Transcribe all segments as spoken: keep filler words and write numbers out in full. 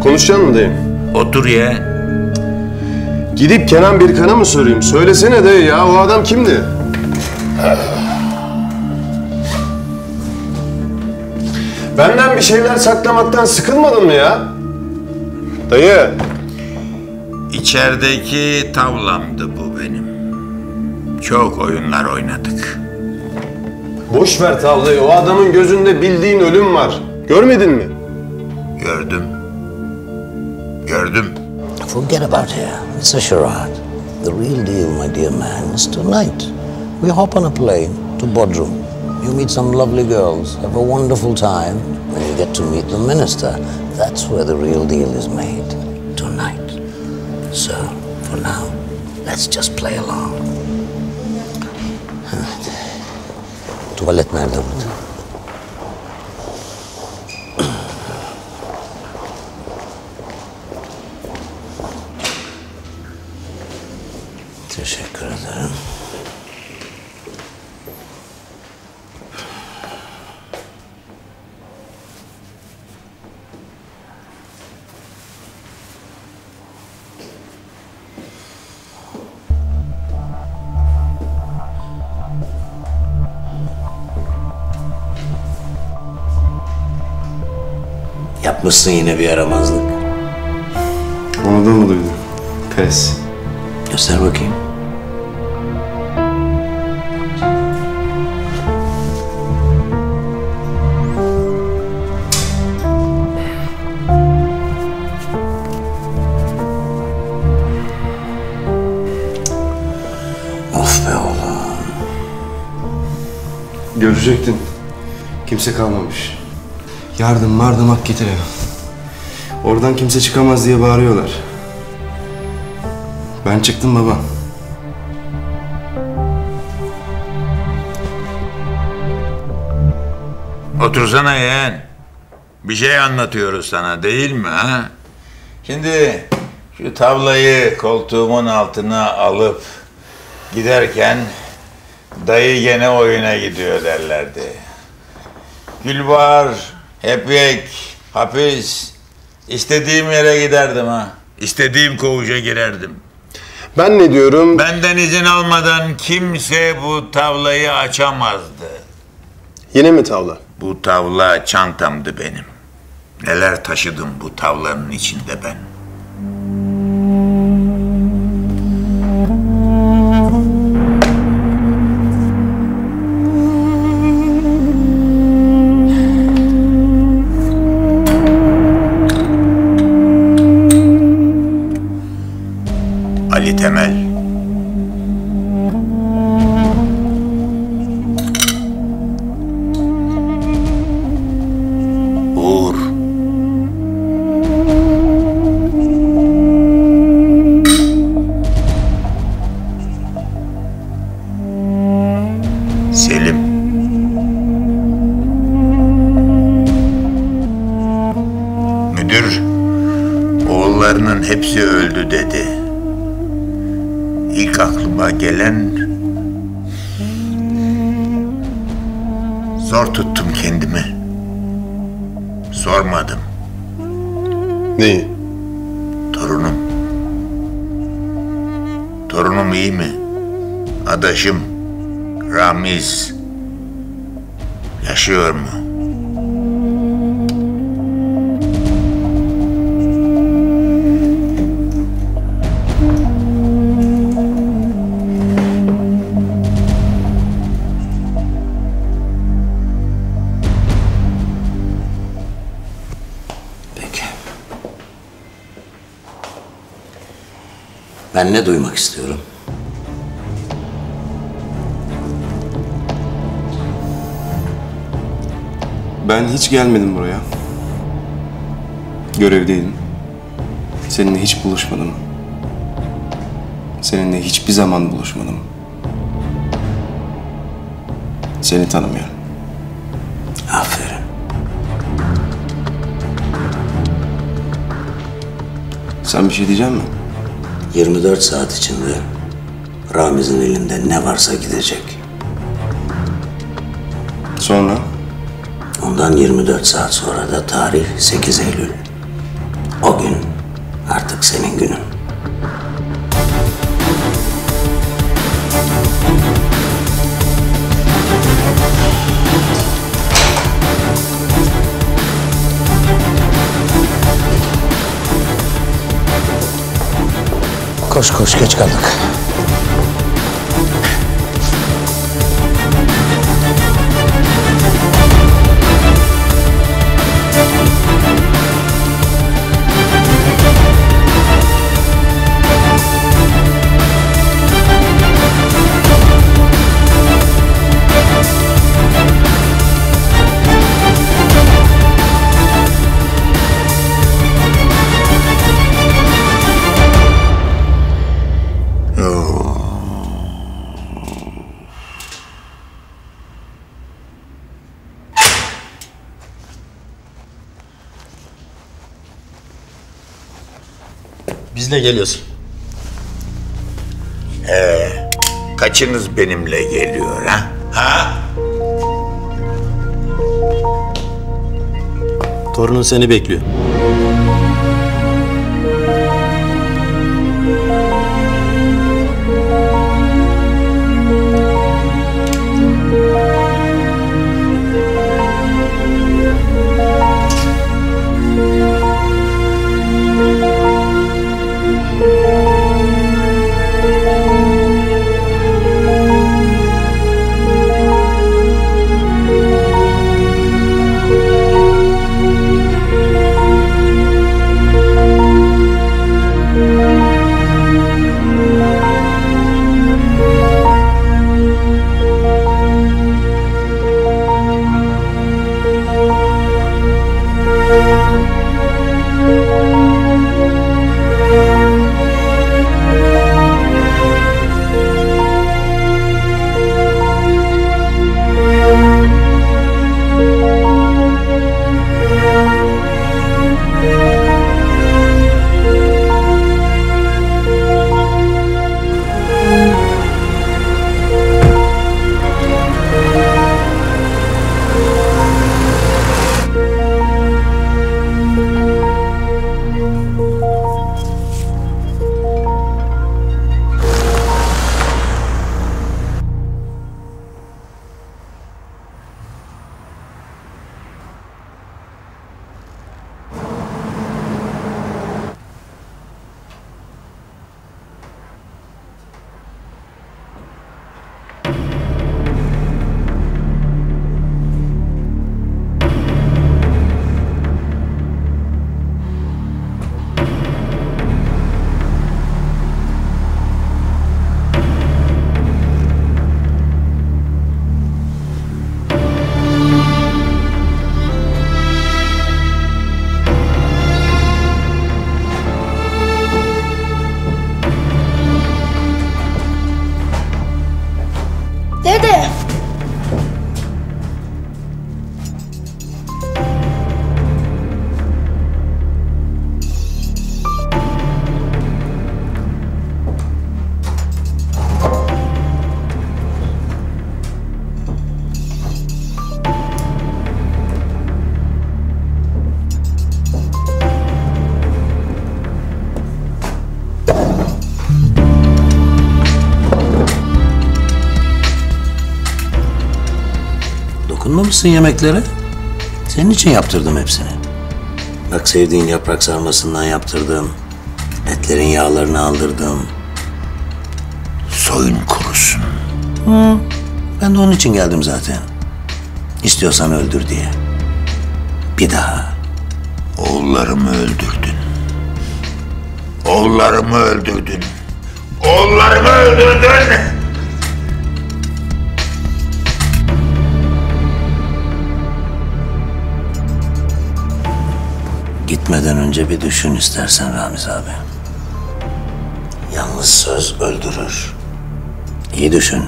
Konuşacak mı dayı? Otur ye. Gidip Kenan Birkan'a mı sorayım? Söylesene dayı ya, o adam kimdi? Benden bir şeyler saklamaktan sıkılmadın mı ya? Dayı. İçerideki tavlamdı bu benim. Çok oyunlar oynadık. Boş ver tavlayı, o adamın gözünde bildiğin ölüm var. Görmedin mi? Gördüm. Gördüm. Forget about it. It's a charade. The real deal, my dear man, is tonight. We hop on a plane to Bodrum. You meet some lovely girls, have a wonderful time, and you get to meet the minister. That's where the real deal is made. Tonight. So, for now, let's just play along. Evet. Tuvalet nerede burada? Teşekkür ederim. Yapmışsın yine bir yaramazlık. Onu da mı duydun? Pes. Göster bakayım. Of be oğlum. Görecektin. Kimse kalmamış. Yardım mardım hak getire. Oradan kimse çıkamaz diye bağırıyorlar. Ben çıktım baba. Otursana yeğen. Bir şey anlatıyoruz sana değil mi ha? Şimdi şu tavlayı koltuğumun altına alıp giderken dayı gene oyuna gidiyor derlerdi. Gülbahar, Hepyek, hapis. İstediğim yere giderdim ha. İstediğim koğuşa girerdim. Ben ne diyorum? Benden izin almadan kimse bu tavlayı açamazdı. Yine mi tavla? Bu tavla çantamdı benim. Neler taşıdım bu tavlanın içinde ben. Ali Temel. Uğur. Selim. Müdür oğullarının hepsi öldü dedi. İlk aklıma gelen, zor tuttum kendimi. Sormadım. Neyi? Torunum. Torunum iyi mi? Adaşım Ramiz yaşıyor mu? Ben ne duymak istiyorum? Ben hiç gelmedim buraya. Görevdeydim. Seninle hiç buluşmadım. Seninle hiçbir zaman buluşmadım. Seni tanımıyorum. Aferin. Sen bir şey diyecek misin? yirmi dört saat içinde Ramiz'in elinde ne varsa gidecek. Sonra? Ondan yirmi dört saat sonra da tarih sekiz Eylül. O gün koş koş, geç kaldık. Bizle geliyorsun. Ee, kaçınız benimle geliyor ha? Ha? Torunun seni bekliyor. Dede! Dokunmamışsın yemeklere. Senin için yaptırdım hepsini. Bak, sevdiğin yaprak sarmasından yaptırdım. Etlerin yağlarını aldırdım. Soyun kurusun. Hı, ben de onun için geldim zaten. İstiyorsan öldür diye. Bir daha. Oğullarımı öldürdün. Oğullarımı öldürdün. Oğullarımı öldürdün. Gitmeden önce bir düşün istersen Ramiz abi. Yalnız söz öldürür. İyi düşün.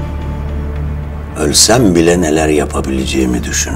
Ölsem bile neler yapabileceğimi düşün.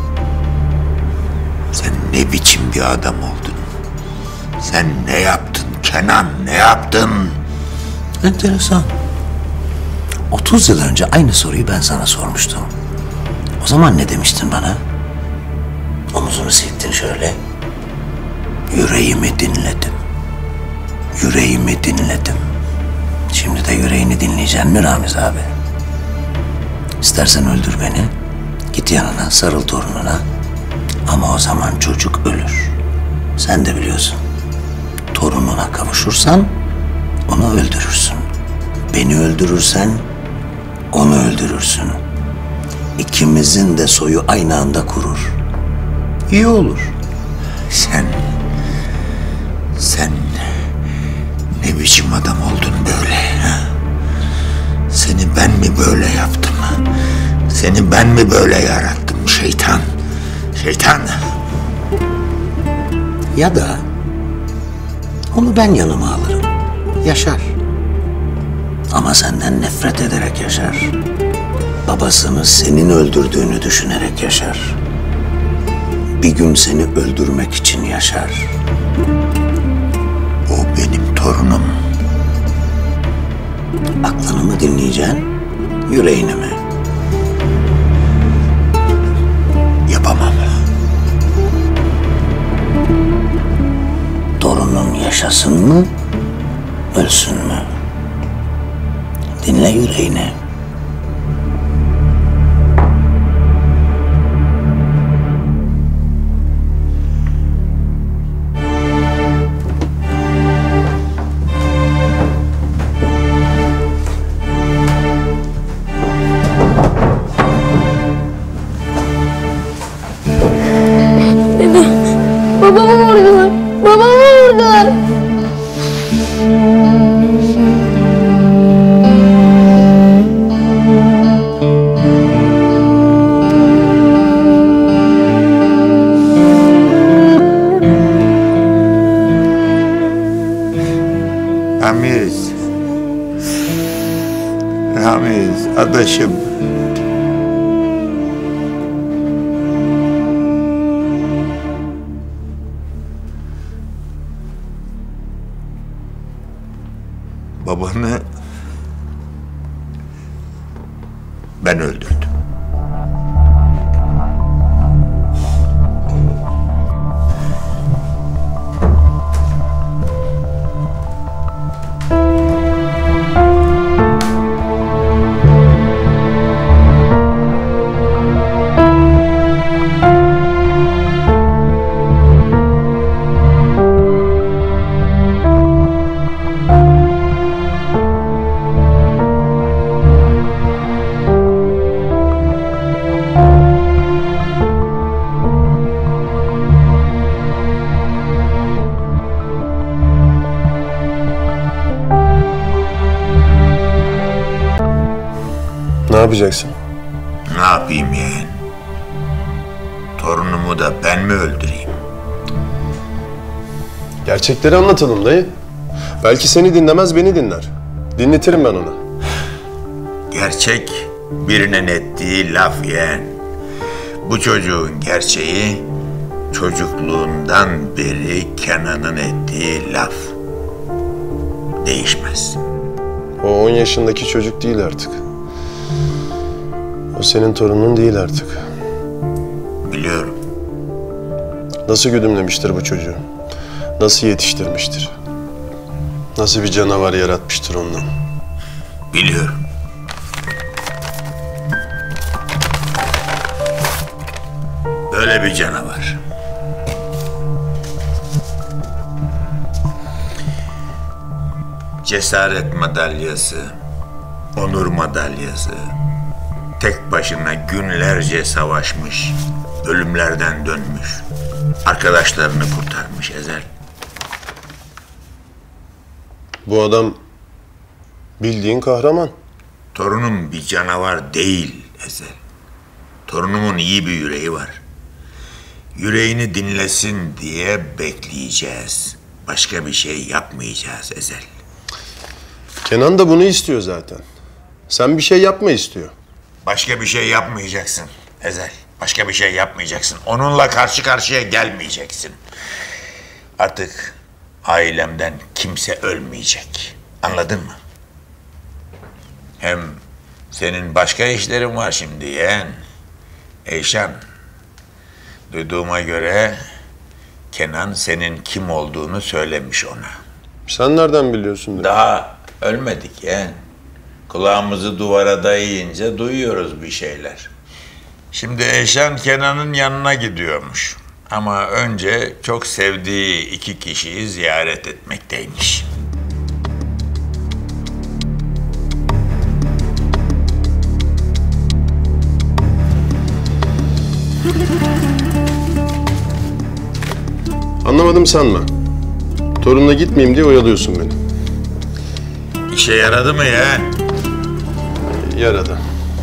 Sen ne biçim bir adam oldun? Sen ne yaptın Kenan, ne yaptın? Enteresan. otuz yıl önce aynı soruyu ben sana sormuştum. O zaman ne demiştin bana? Omuzunu silktin şöyle. Yüreğimi dinledim. Yüreğimi dinledim. Şimdi de yüreğini dinleyeceksin mi Ramiz abi? İstersen öldür beni. Git yanına, sarıl torununa. Ama o zaman çocuk ölür. Sen de biliyorsun. Torununa kavuşursan onu öldürürsün. Beni öldürürsen onu öldürürsün. İkimizin de soyu aynı anda kurur. İyi olur. Sen... Sen... Ne biçim adam oldun böyle? Ha? Seni ben mi böyle yaptım? Seni ben mi böyle yarattım şeytan? Şeytan! Ya da onu ben yanıma alırım. Yaşar. Ama senden nefret ederek yaşar. Babasını senin öldürdüğünü düşünerek yaşar. Bir gün seni öldürmek için yaşar. O benim torunum. Aklını mı dinleyeceksin, yüreğini mi? Yapamam. Torunun yaşasın mı, ölsün mü? Dinle yüreğini. Babamı vurdular. Babamı vurdular. Ramiz. Ramiz, adaşım. Babanı ben öldürdüm. Ne yapacaksın? Ne yapayım yeğen? Torunumu da ben mi öldüreyim? Gerçekleri anlatalım dayı. Belki seni dinlemez, beni dinler. Dinletirim ben ona. Gerçek birinin ettiği laf yeğen. Bu çocuğun gerçeği çocukluğundan beri Kenan'ın ettiği laf. Değişmez. O on yaşındaki çocuk değil artık. O senin torunun değil artık. Biliyorum. Nasıl güdümlemiştir bu çocuğu? Nasıl yetiştirmiştir? Nasıl bir canavar yaratmıştır ondan? Biliyorum. Böyle bir canavar. Cesaret madalyası, onur madalyası, tek başına günlerce savaşmış, ölümlerden dönmüş, arkadaşlarını kurtarmış Ezel. Bu adam bildiğin kahraman. Torunum bir canavar değil Ezel. Torunumun iyi bir yüreği var. Yüreğini dinlesin diye bekleyeceğiz. Başka bir şey yapmayacağız Ezel. Kenan da bunu istiyor zaten. Sen bir şey yapma istiyor. Başka bir şey yapmayacaksın Ezel. Başka bir şey yapmayacaksın. Onunla karşı karşıya gelmeyeceksin. Artık ailemden kimse ölmeyecek. Anladın mı? Hem senin başka işlerin var şimdi yeğen. Eyşan, duyduğuma göre Kenan senin kim olduğunu söylemiş ona. Sen nereden biliyorsun diyor. Daha ölmedik yeğen. Kulağımızı duvara dayayınca duyuyoruz bir şeyler. Şimdi Eyşan Kenan'ın yanına gidiyormuş. Ama önce çok sevdiği iki kişiyi ziyaret etmekteymiş. Anlamadım sanma. Torunla gitmeyeyim diye oyalıyorsun beni. İşe yaradı mı ya? Yaradı.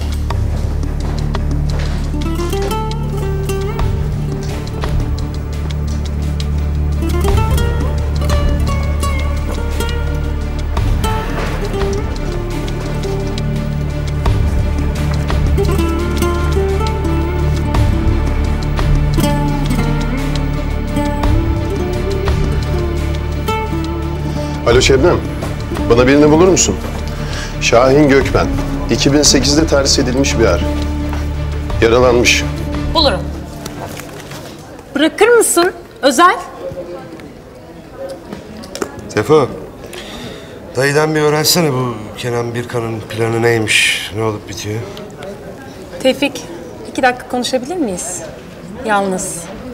Alo Şebnem, bana birini bulur musun? Şahin Gökmen, iki bin sekizde terhis edilmiş bir er. Yaralanmış. Bulurum. Bırakır mısın? Özel. Tefo, dayıdan bir öğrensene bu Kenan Birkan'ın planı neymiş, ne olup bitiyor? Tevfik, iki dakika konuşabilir miyiz? Yalnız.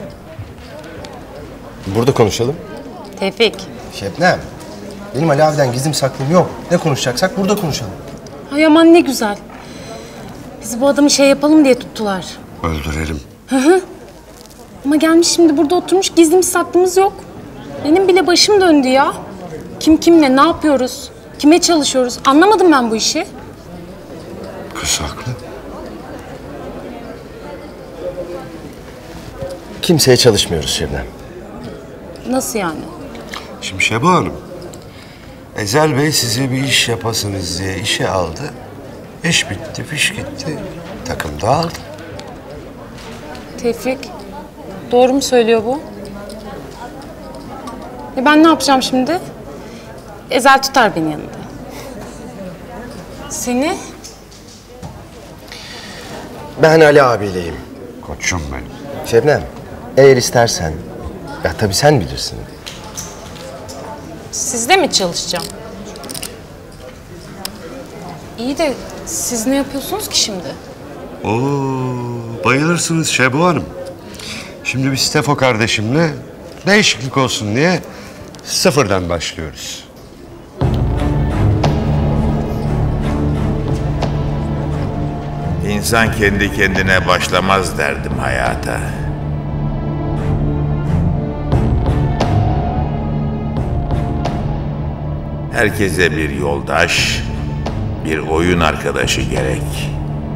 Burada konuşalım. Tevfik. Şebnem, benim Ali abiden gizlim saklım yok. Ne konuşacaksak burada konuşalım. Ay aman ne güzel. Bizi bu adamı şey yapalım diye tuttular. Öldürelim. Hı hı. Ama gelmiş şimdi burada oturmuş, gizlimiz saklımız yok. Benim bile başım döndü ya. Kim kimle, ne yapıyoruz? Kime çalışıyoruz? Anlamadım ben bu işi. Kız haklı. Kimseye çalışmıyoruz Şebnem. Nasıl yani? Şimdi Şebo Hanım, Ezel Bey size bir iş yapasınız diye işe aldı. İş bitti, fiş gitti. Takım dağıldı. Tevfik, doğru mu söylüyor bu? E ben ne yapacağım şimdi? Ezel tutar beni yanında. Seni? Ben Ali abiyleyim. Koçum benim. Şebnem, eğer istersen, ya tabii sen bilirsin. Sizde mi çalışacağım? İyi de siz ne yapıyorsunuz ki şimdi? Oo, bayılırsınız Şebo Hanım. Şimdi biz Tefo kardeşimle değişiklik olsun diye sıfırdan başlıyoruz. İnsan kendi kendine başlamaz derdim hayata. Herkese bir yoldaş, bir oyun arkadaşı gerek.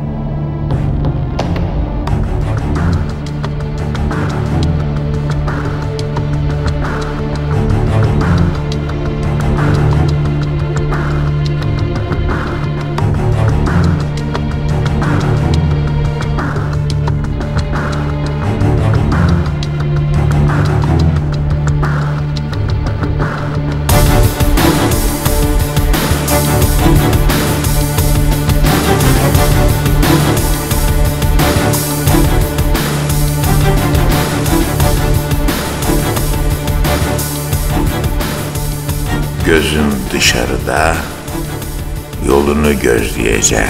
Gözün dışarıda, yolunu gözleyeceksin.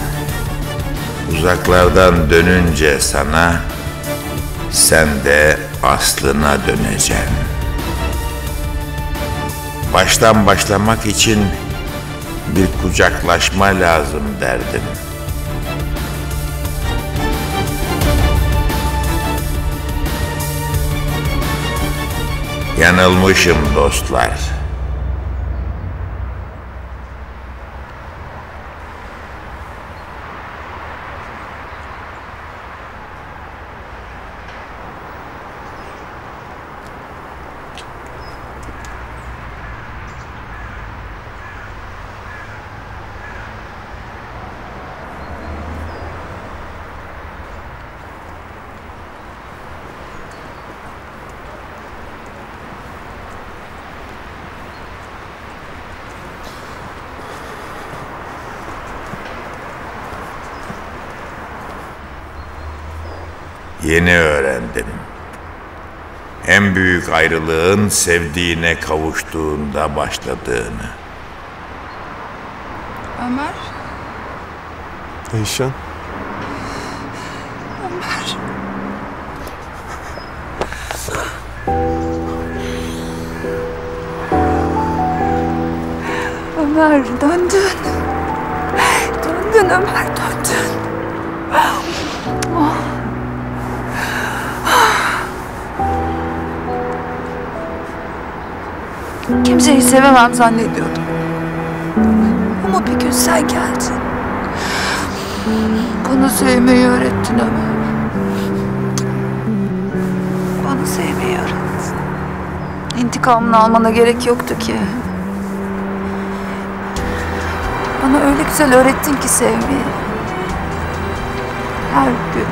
Uzaklardan dönünce sana, sen de aslına döneceksin. Baştan başlamak için bir kucaklaşma lazım derdim. Yanılmışım dostlar. Yeni öğrendim. En büyük ayrılığın sevdiğine kavuştuğunda başladığını. Ömer. Eyşan. Ömer. Ömer döndün. Döndün Ömer döndün. Kimseyi sevemem zannediyordum. Ama bir gün sen geldin. Bana sevmeyi öğrettin Ömer. Bana sevmeyi öğrettin. İntikamını almana gerek yoktu ki. Bana öyle güzel öğrettin ki sevmeyi. Her gün.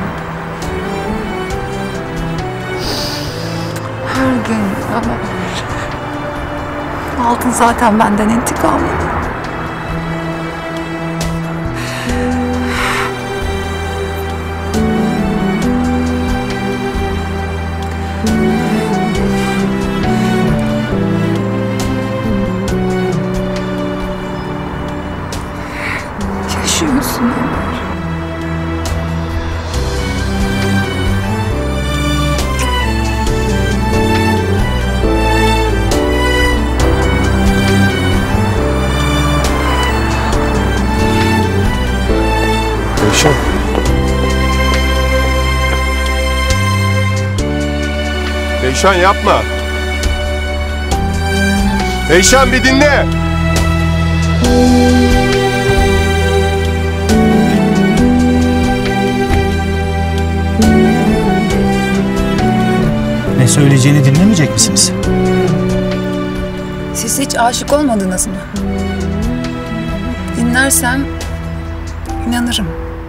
Her gün Ömer. Aldın zaten benden intikamını. Yaşıyorsun Ömer. Eyşan. Eyşan yapma. Eyşan bir dinle. Ne söyleyeceğini dinlemeyecek misiniz? Siz hiç aşık olmadınız mı? Dinlersem inanırım.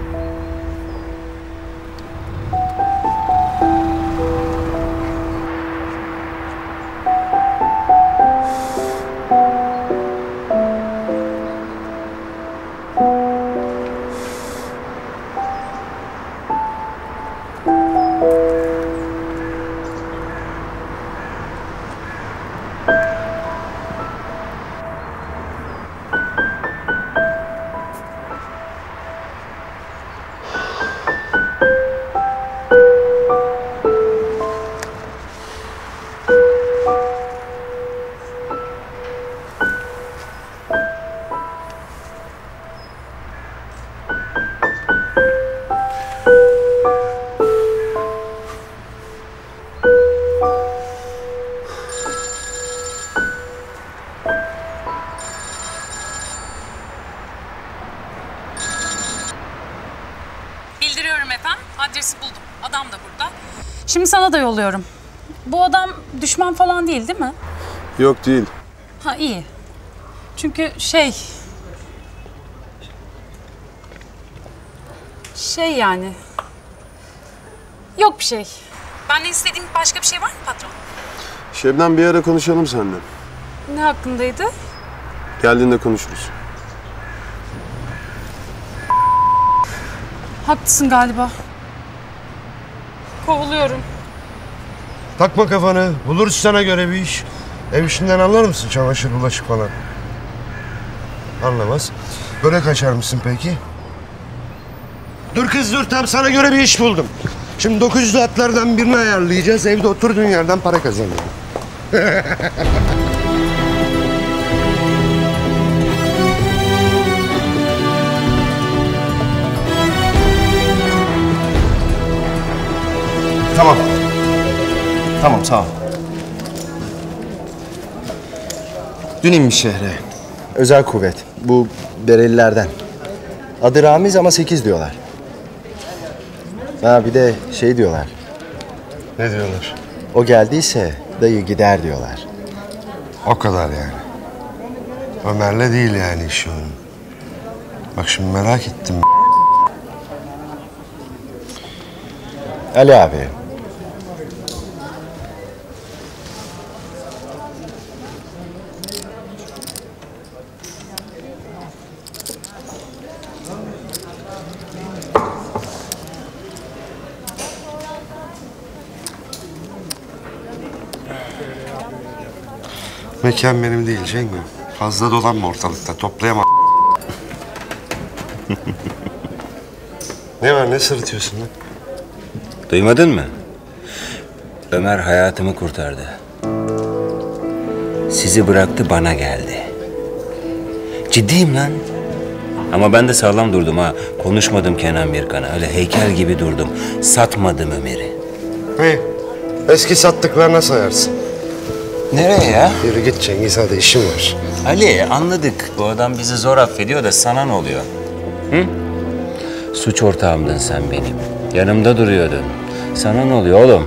Bildiriyorum efendim. Adresi buldum. Adam da burada. Şimdi sana da yolluyorum. Bu adam düşman falan değil, değil mi? Yok değil. Ha iyi. Çünkü şey... Şey yani... Yok bir şey. Benden istediğin başka bir şey var mı patron? Şebnem bir ara konuşalım seninle. Ne hakkındaydı? Geldiğinde konuşuruz. Haklısın galiba. Kovuluyorum. Takma kafanı. Buluruz sana göre bir iş. Ev işinden anlar mısın? Çamaşır, bulaşık falan. Anlamaz. Börek açar mısın peki? Dur kız dur. Tam sana göre bir iş buldum. Şimdi dokuz yüzlü atlardan birini ayarlayacağız. Evde oturduğun yerden para kazanıyorum. Tamam. Tamam sağ ol. Dün inmiş şehre. Özel kuvvet. Bu Berelilerden. Adı Ramiz ama sekiz diyorlar. Ha bir de şey diyorlar. Ne diyorlar? O geldiyse dayı gider diyorlar. O kadar yani. Ömer'le değil yani işi onun. Bak şimdi merak ettim. Ali abi. Mekan benim değil Cengo. Fazla dolanma ortalıkta. Toplayamam. Ne var? Ne sırıtıyorsun lan? Duymadın mı? Ömer hayatımı kurtardı. Sizi bıraktı, bana geldi. Ciddiyim lan. Ama ben de sağlam durdum ha. Konuşmadım Kenan Birkan'a. Öyle heykel gibi durdum. Satmadım Ömer'i. İyi. Eski sattıklarına sayarsın. Nereye ya? Yürü git Cengiz, hadi işim var. Ali anladık. Bu adam bizi zor affediyor da sana ne oluyor? Hı? Suç ortağımdın sen benim. Yanımda duruyordun. Sana ne oluyor oğlum?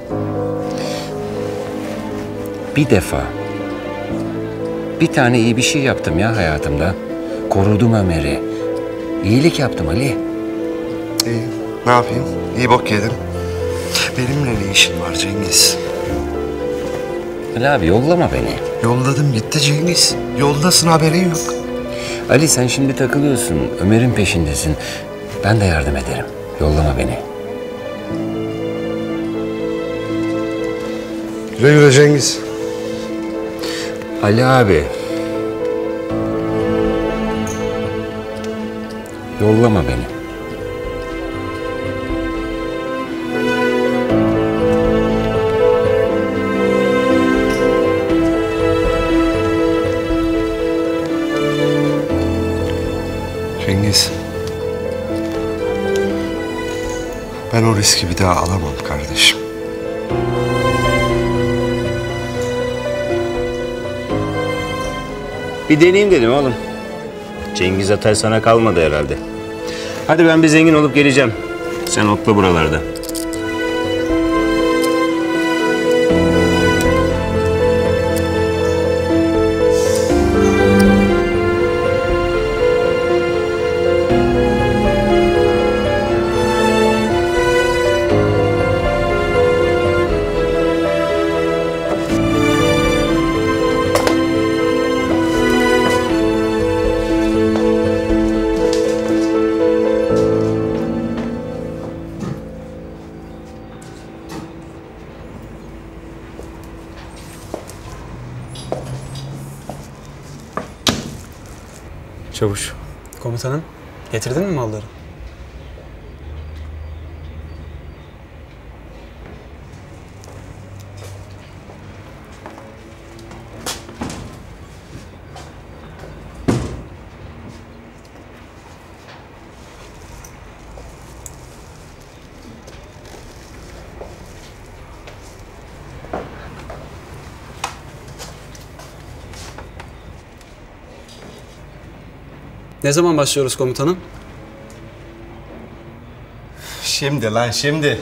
Bir defa. Bir tane iyi bir şey yaptım ya hayatımda. Korudum Ömer'i. İyilik yaptım Ali. İyi, ne yapayım? İyi bok yedim. Benimle ne işin var Cengiz? Ali abi yollama beni. Yolladım gitti Cengiz. Yoldasın, haberin yok. Ali sen şimdi takılıyorsun. Ömer'in peşindesin. Ben de yardım ederim. Yollama beni. Güle güle Cengiz. Ali abi. Yollama beni. Cengiz. Ben o riski bir daha alamam kardeşim. Bir deneyeyim dedim oğlum. Cengiz Atay sana kalmadı herhalde. Hadi ben bir zengin olup geleceğim. Sen otla buralarda. Çavuş. Komutanım, getirdin mi malları? Ne zaman başlıyoruz komutanım? Şimdi lan şimdi.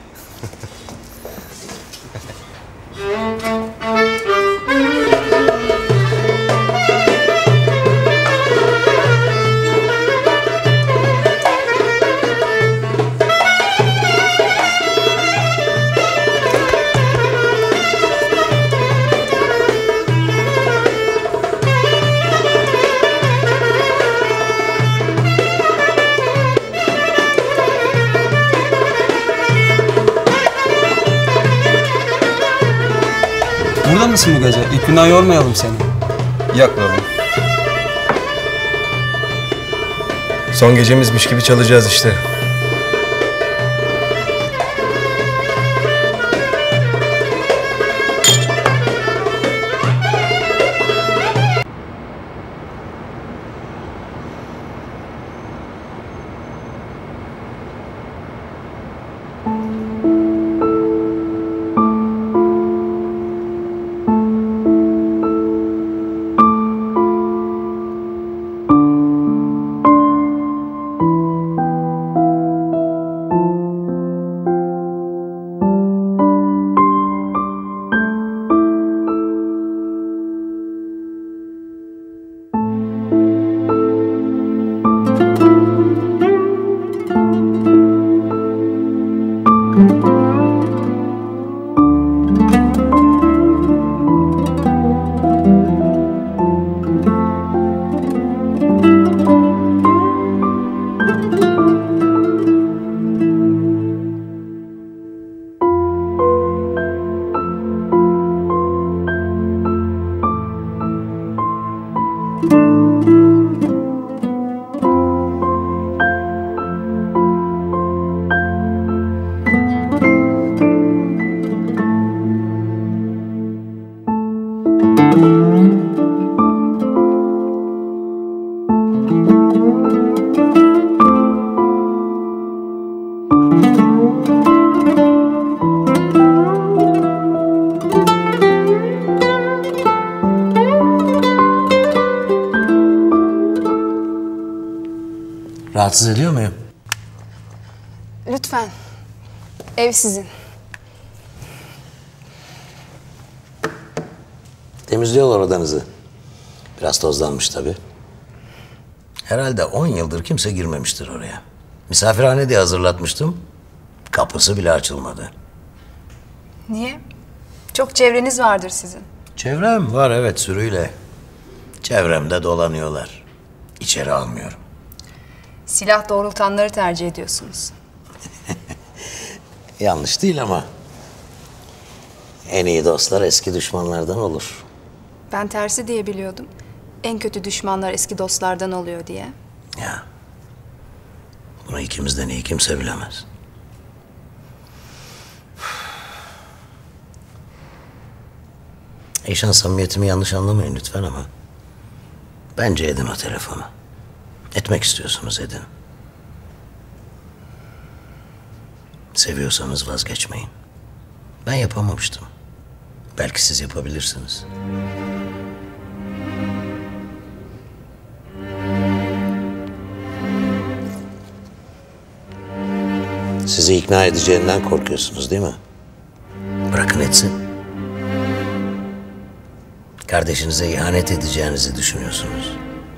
Burada mısın bu gece? İlk günden yormayalım seni. Yok oğlum. Son gecemizmiş gibi çalacağız işte. Rahatsız ediyor muyum? Lütfen. Ev sizin. Temizliyorlar odanızı. Biraz tozlanmış tabii. Herhalde on yıldır kimse girmemiştir oraya. Misafirhane diye hazırlatmıştım. Kapısı bile açılmadı. Niye? Çok çevreniz vardır sizin. Çevrem var evet sürüyle. Çevremde dolanıyorlar. İçeri almıyorum. Silah doğrultanları tercih ediyorsunuz. Yanlış değil ama. En iyi dostlar eski düşmanlardan olur. Ben tersi diye biliyordum. En kötü düşmanlar eski dostlardan oluyor diye. Ya. Bunu ikimizden iyi kimse bilemez. Eyşan, samimiyetimi yanlış anlamayın lütfen ama bence edin o telefonu. Etmek istiyorsunuz edin. Seviyorsanız vazgeçmeyin. Ben yapamamıştım. Belki siz yapabilirsiniz. Sizi ikna edeceğinden korkuyorsunuz değil mi? Bırakın etsin. Kardeşinize ihanet edeceğinizi düşünüyorsunuz.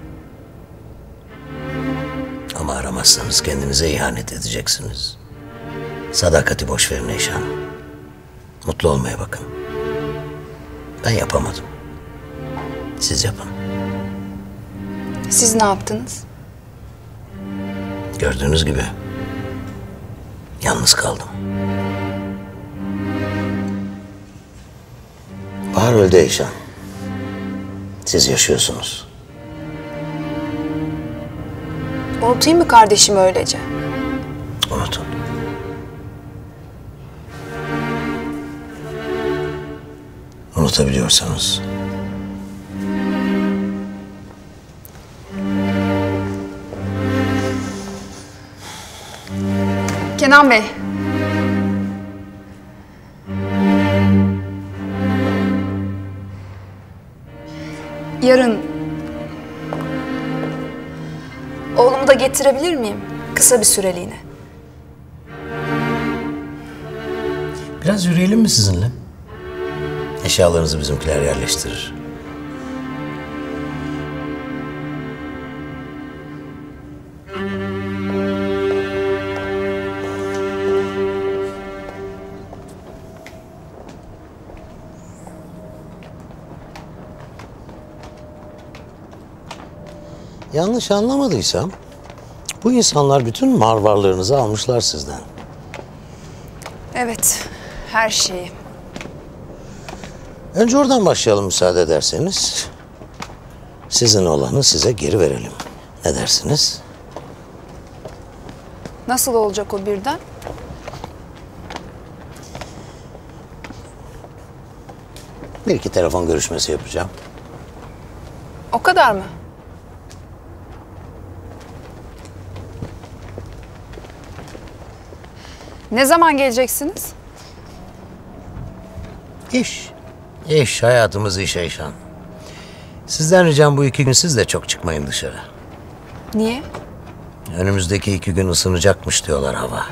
Ama aramazsanız kendinize ihanet edeceksiniz. Sadakati boş verin Eyşan. Mutlu olmaya bakın. Ben yapamadım. Siz yapın. Siz ne yaptınız? Gördüğünüz gibi yalnız kaldım. Bahar öldü Eyşan. Siz yaşıyorsunuz. Unutayım mı kardeşimi öylece? Unutun. Unutabiliyorsanız. Kenan Bey. Yarın oğlumu da getirebilir miyim? Kısa bir süreliğine. Biraz yürüyelim mi sizinle? Eşyalarınızı bizimkiler yerleştirir. Yanlış anlamadıysam bu insanlar bütün mal varlığınızı almışlar sizden. Evet, her şeyi. Önce oradan başlayalım müsaade ederseniz. Sizin olanı size geri verelim. Ne dersiniz? Nasıl olacak o birden? Bir iki telefon görüşmesi yapacağım. O kadar mı? Ne zaman geleceksiniz? İş. İş, hayatımız iş Eyşan. Sizden ricam bu iki gün siz de çok çıkmayın dışarı. Niye? Önümüzdeki iki gün ısınacakmış diyorlar hava.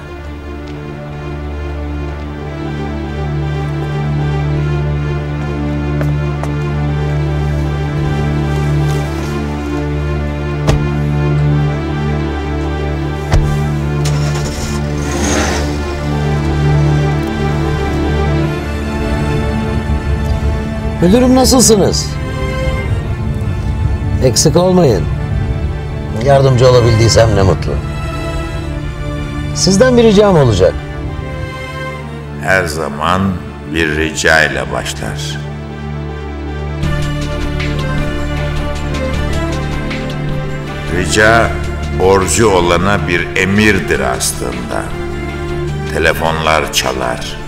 Müdürüm nasılsınız? Eksik olmayın. Yardımcı olabildiysem ne mutlu. Sizden bir ricam olacak. Her zaman bir rica ile başlar. Rica borcu olana bir emirdir aslında. Telefonlar çalar.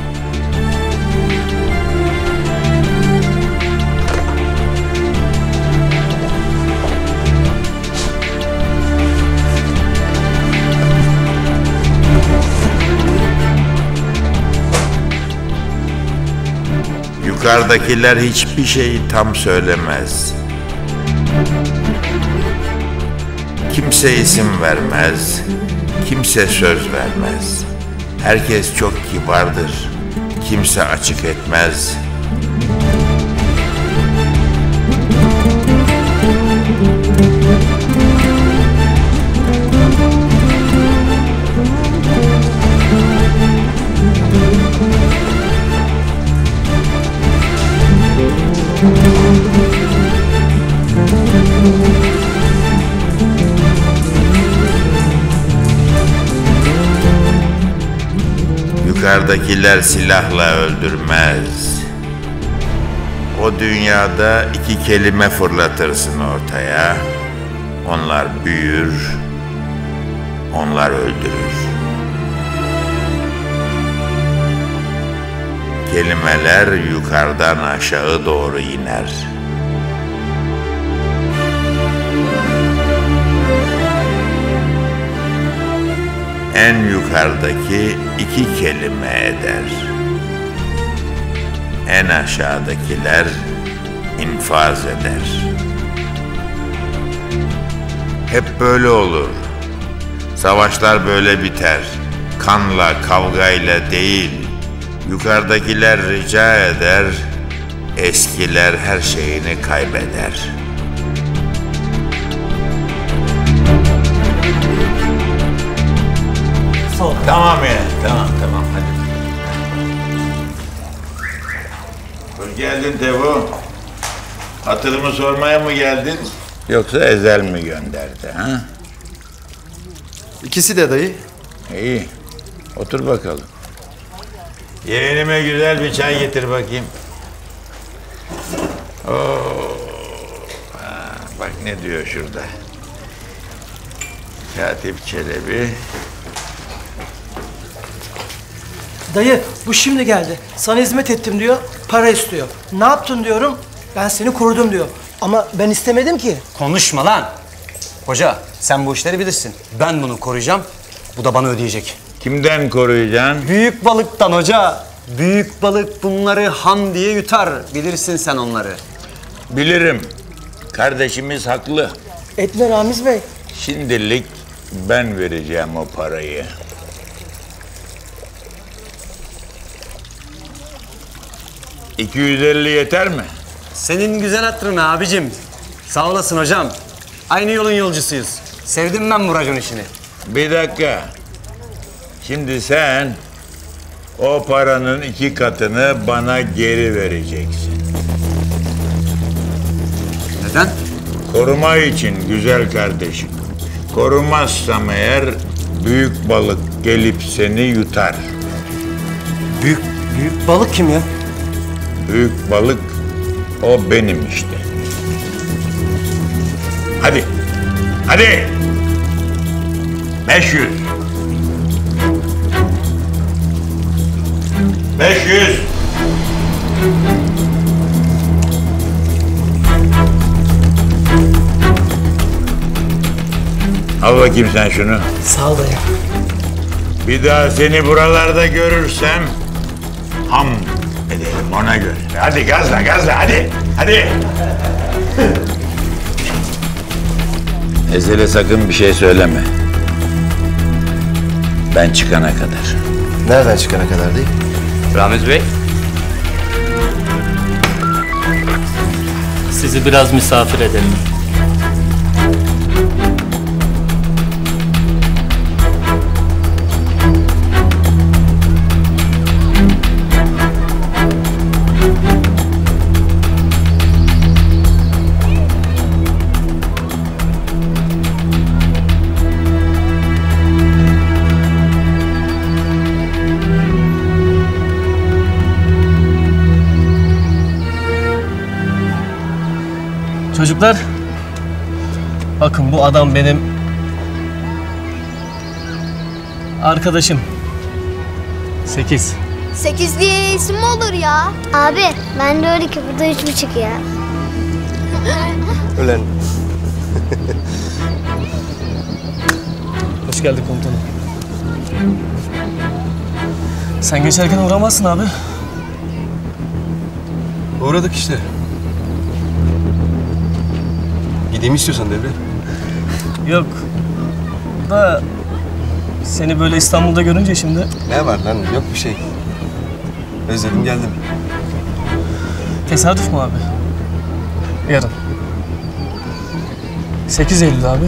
Yukarıdakiler hiçbir şeyi tam söylemez. Kimse isim vermez, kimse söz vermez. Herkes çok kibardır, kimse açık etmez. Yukarıdakiler silahla öldürmez. O dünyada iki kelime fırlatırsın ortaya. Onlar büyür, onlar öldürür. Kelimeler yukarıdan aşağı doğru iner. En yukarıdaki iki kelime eder. En aşağıdakiler infaz eder. Hep böyle olur. Savaşlar böyle biter. Kanla, kavgayla değil. Yukarıdakiler rica eder, eskiler her şeyini kaybeder. Tamam ya, tamam tamam hadi. Hoş geldin Tevo. Hatırımı sormaya mı geldin? Yoksa Ezel mi gönderdi ha? İkisi de dayı. İyi, otur bakalım. Yeğenime güzel bir çay getir bakayım. Oo. Ha, bak ne diyor şurada. Katip Çelebi. Dayı bu şimdi geldi. Sana hizmet ettim diyor, para istiyor. Ne yaptın diyorum, ben seni korudum diyor. Ama ben istemedim ki. Konuşma lan. Hoca sen bu işleri bilirsin. Ben bunu koruyacağım. Bu da bana ödeyecek. Kimden koruyacaksın? Büyük balıktan hoca. Büyük balık bunları ham diye yutar. Bilirsin sen onları. Bilirim. Kardeşimiz haklı. Etme Ramiz Bey. Şimdilik ben vereceğim o parayı. iki yüz elli yeter mi? Senin güzel hatırına abicim. Sağ olasın hocam. Aynı yolun yolcusuyuz. Sevdim ben bu racon işini. Bir dakika. Şimdi sen o paranın iki katını bana geri vereceksin. Neden? Koruma için güzel kardeşim. Korumazsam eğer büyük balık gelip seni yutar. Büyük, büyük balık kim ya? Büyük balık o benim işte. Hadi. Hadi. Beş yüz. Beş yüz. Al bakayım sen şunu. Sağ ol dayı. Bir daha seni buralarda görürsem ham edelim ona göre. Hadi gazla gazla hadi. Hadi. Ezel'e sakın bir şey söyleme. Ben çıkana kadar. Nereden çıkana kadar değil? Ramiz Bey. Sizi biraz misafir edelim. Çocuklar, bakın bu adam benim arkadaşım. Sekiz. Sekiz diye isim mi olur ya? Abi ben de öyle ki burada üç buçuk ya. Ulan. Hoş geldin komutanım. Sen geçerken uğramazsın abi. Uğradık işte. Gideyim istiyorsan devre. Yok. Da seni böyle İstanbul'da görünce şimdi... Ne var lan? Yok bir şey. Özledim geldim. Tesadüf mü abi? Yarın. sekiz Eylül abi.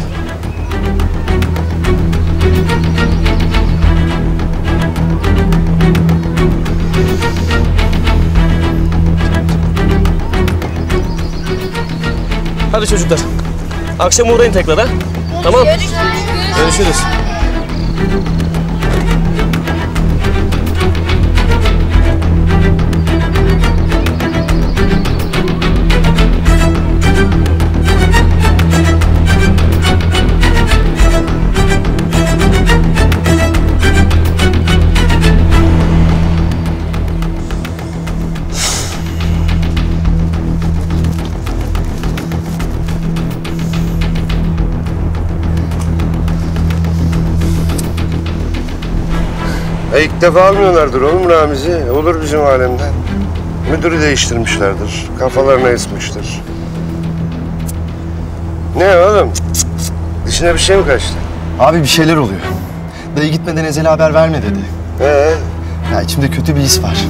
Hadi çocuklar. Akşam uğrayın tekrar ha. Tamam. Görüşürüz. Görüşürüz. E ilk defa almıyorlardır oğlum Ramiz'i. Olur bizim alemden. Müdürü değiştirmişlerdir. Kafalarına esmiştir. Ne oğlum? Dişine bir şey mi kaçtı? Abi bir şeyler oluyor. Dayı gitmeden Ezel'e haber verme dedi. Ee? Ya içimde kötü bir his var.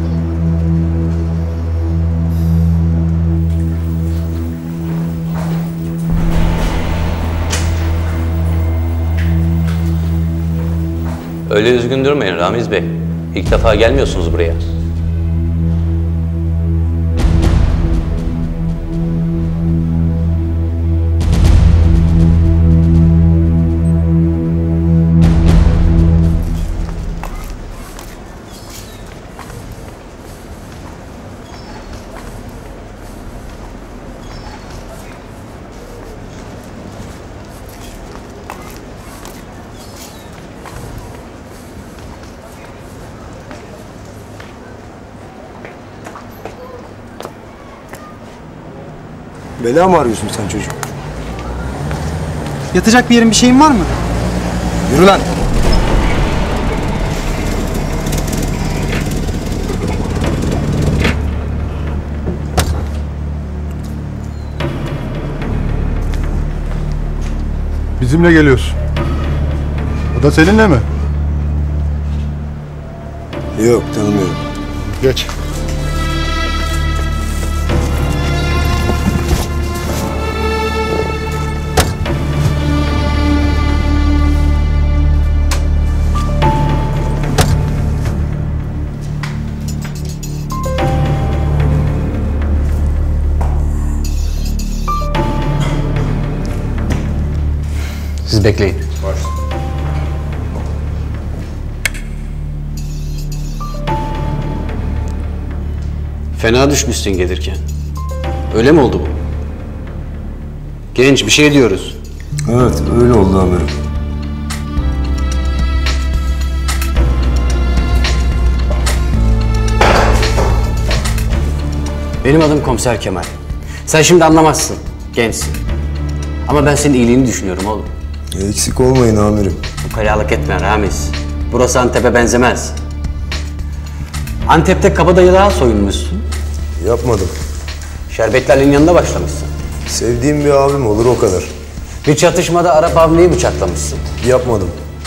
Öyle üzgün durmayın Ramiz Bey. İlk defa gelmiyorsunuz buraya. Bela mı arıyorsun sen çocuk? Yatacak bir yerin, bir şeyin var mı? Yürü lan! Bizimle geliyorsun. O da seninle mi? Yok, tanımıyorum. Geç. Siz bekleyin. Var. Fena düşmüşsün gelirken. Öyle mi oldu bu? Genç bir şey diyoruz. Evet, öyle oldu amirim. Benim adım Komiser Kemal. Sen şimdi anlamazsın. Gençsin. Ama ben senin iyiliğini düşünüyorum oğlum. Eksik olmayın amirim. Ukalalık etme Ramiz. Burası Antep'e benzemez. Antep'te kabadayılığa soyunmuşsun. Yapmadım. Şerbetlerinin yanında başlamışsın. Sevdiğim bir abim olur o kadar. Bir çatışmada Arap abini bıçaklamışsın. Yapmadım.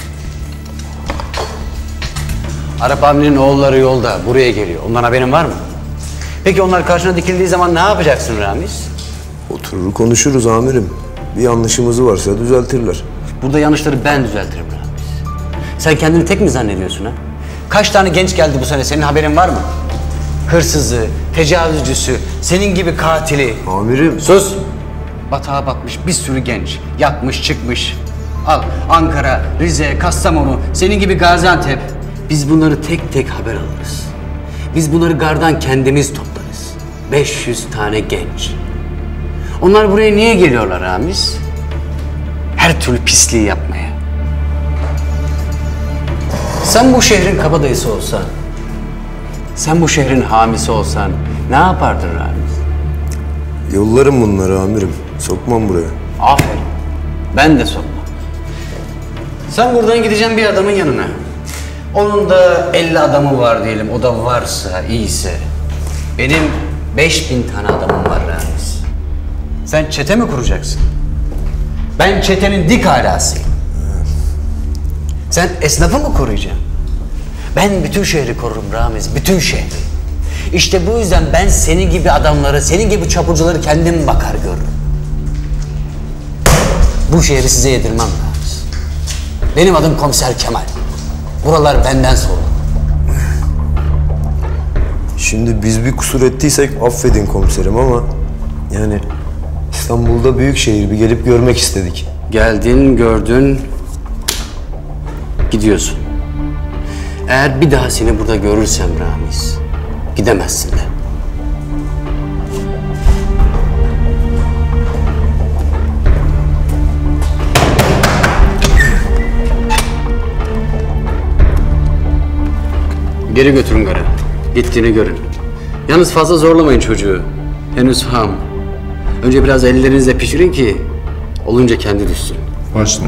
Arap abinin oğulları yolda, buraya geliyor. Ondan haberin var mı? Peki onlar karşına dikildiği zaman ne yapacaksın Ramiz? Oturur konuşuruz amirim. Bir yanlışımız varsa düzeltirler. Burada yanlışları ben düzeltirim Ramiz. Sen kendini tek mi zannediyorsun ha? Kaç tane genç geldi bu sene, senin haberin var mı? Hırsızı, tecavüzcüsü, senin gibi katili. Amirim. Sus! Batağa batmış bir sürü genç. Yatmış çıkmış. Al Ankara, Rize, Kastamonu, senin gibi Gaziantep. Biz bunları tek tek haber alırız. Biz bunları gardan kendimiz toplarız. beş yüz tane genç. Onlar buraya niye geliyorlar Ramiz? Her türlü pisliği yapmaya. Sen bu şehrin kabadayısı olsan, sen bu şehrin hamisi olsan ne yapardın Ramiz? Yollarım bunları amirim. Sokmam buraya. Aferin. Ben de sokmam. Sen buradan gideceksin bir adamın yanına. Onun da elli adamı var diyelim. O da varsa, iyiyse. Benim beş bin tane adamım var Ramiz. Sen çete mi kuracaksın? Ben çetenin dik alasıyım. Sen esnafı mı koruyacaksın? Ben bütün şehri korurum Ramiz, bütün şehri. İşte bu yüzden ben senin gibi adamları, senin gibi çapulcuları kendim bakar görürüm. Bu şehri size yedirmem Ramiz. Benim adım Komiser Kemal. Buralar benden sorulur. Şimdi biz bir kusur ettiysek affedin komiserim ama yani İstanbul'da büyük şehir, bir gelip görmek istedik. Geldin, gördün, gidiyorsun. Eğer bir daha seni burada görürsem Ramiz, gidemezsin de. Geri götürün garı. Gittiğini görün. Yalnız fazla zorlamayın çocuğu. Henüz ham. Önce biraz ellerinizle pişirin ki olunca kendi düşsün. Başına.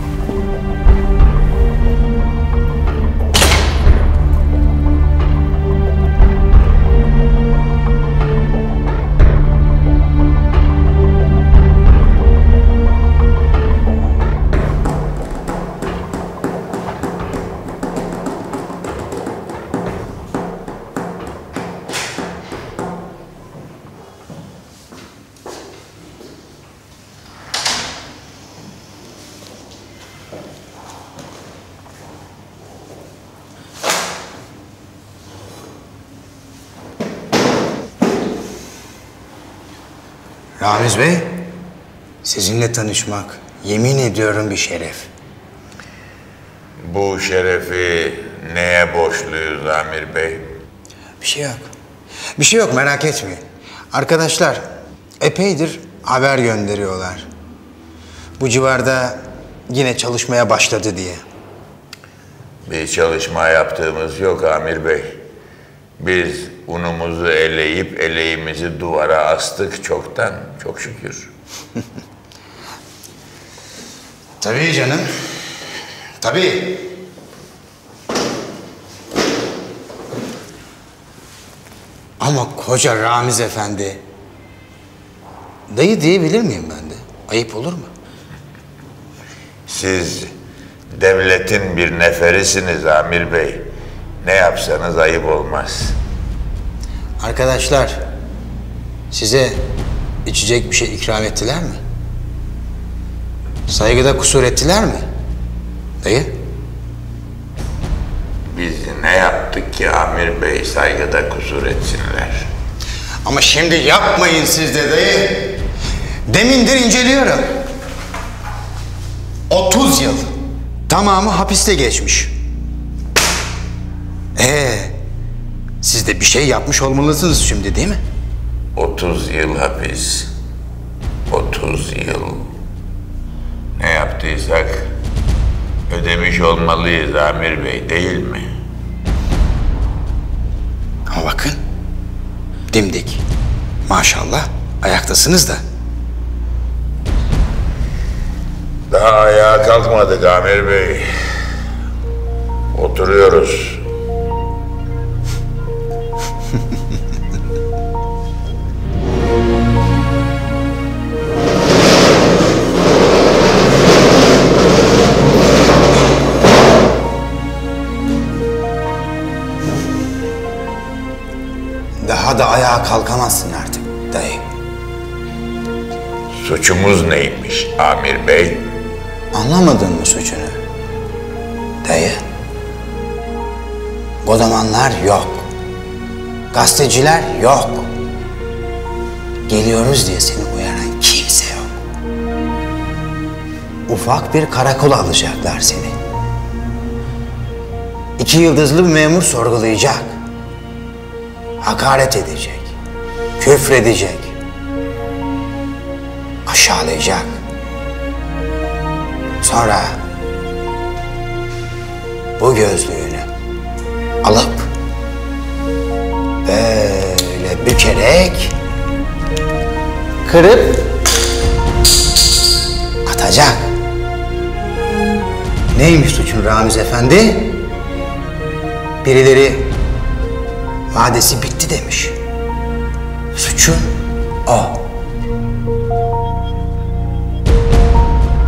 Ramiz Bey, sizinle tanışmak yemin ediyorum bir şeref. Bu şerefi neye borçluyuz Amir Bey? Bir şey yok. Bir şey yok, merak etmeyin. Arkadaşlar epeydir haber gönderiyorlar. Bu civarda yine çalışmaya başladı diye. Bir çalışma yaptığımız yok Amir Bey. Biz unumuzu eleyip eleğimizi duvara astık çoktan, çok şükür. Tabii canım, tabii. Ama koca Ramiz Efendi, dayı diyebilir miyim ben de? Ayıp olur mu? Siz devletin bir neferisiniz Amir Bey. Ne yapsanız ayıp olmaz. Arkadaşlar, size içecek bir şey ikram ettiler mi? Saygıda kusur ettiler mi? Dayı? Biz ne yaptık ki Amir Bey saygıda kusur etsinler? Ama şimdi yapmayın siz de dayı. Demindir inceliyorum. otuz yıl. Tamamı hapiste geçmiş. Ee, siz de bir şey yapmış olmalısınız şimdi değil mi? otuz yıl hapis. otuz yıl. Ne yaptıysak ödemiş olmalıyız Amir Bey, değil mi? Ama bakın, dimdik. Maşallah ayaktasınız da. Daha ayağa kalkmadık Amir Bey. Oturuyoruz. Daha da ayağa kalkamazsın artık dayı. Suçumuz neymiş Amir Bey? Anlamadın mı suçunu? Dayı. Godamanlar yok. Gazeteciler yok. Geliyoruz diye seni uyaran kimse yok. Ufak bir karakola alacaklar seni. İki yıldızlı bir memur sorgulayacak. Hakaret edecek. Küfredecek. Aşağılayacak. Sonra bu gözlüğünü alıp böyle bükerek kırıp atacak. Neymiş suçun Ramiz Efendi? Birileri vadesi bitti demiş. Suçun o.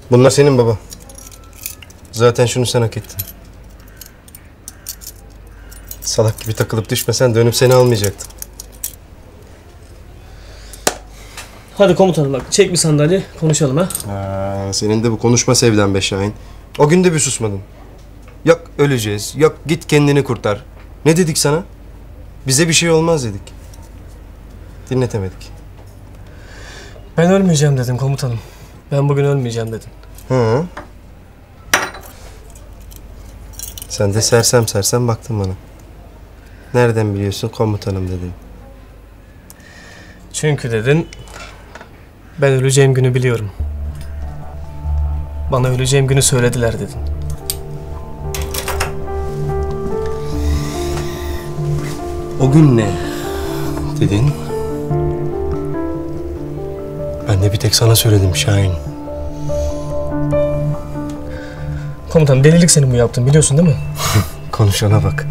Bunlar senin baba. Zaten şunu sen hak ettin. Salak gibi takılıp düşmesen dönüp seni almayacaktım. Hadi komutanım bak çek bir sandalye konuşalım ha. Aa, senin de bu konuşma sevdan be Şahin. O gün de bir susmadın. Yok öleceğiz, yok git kendini kurtar. Ne dedik sana? Bize bir şey olmaz dedik. Dinletemedik. Ben ölmeyeceğim dedim komutanım. Ben bugün ölmeyeceğim dedim. Hı. Sen de sersem sersem baktın bana. Nereden biliyorsun komutanım dedin. Çünkü dedin ben öleceğim günü biliyorum. Bana öleceğim günü söylediler dedin. O gün ne dedin? Ben de bir tek sana söyledim Şahin. Komutanım delilik senin bu yaptığın biliyorsun değil mi? Konuşana bak.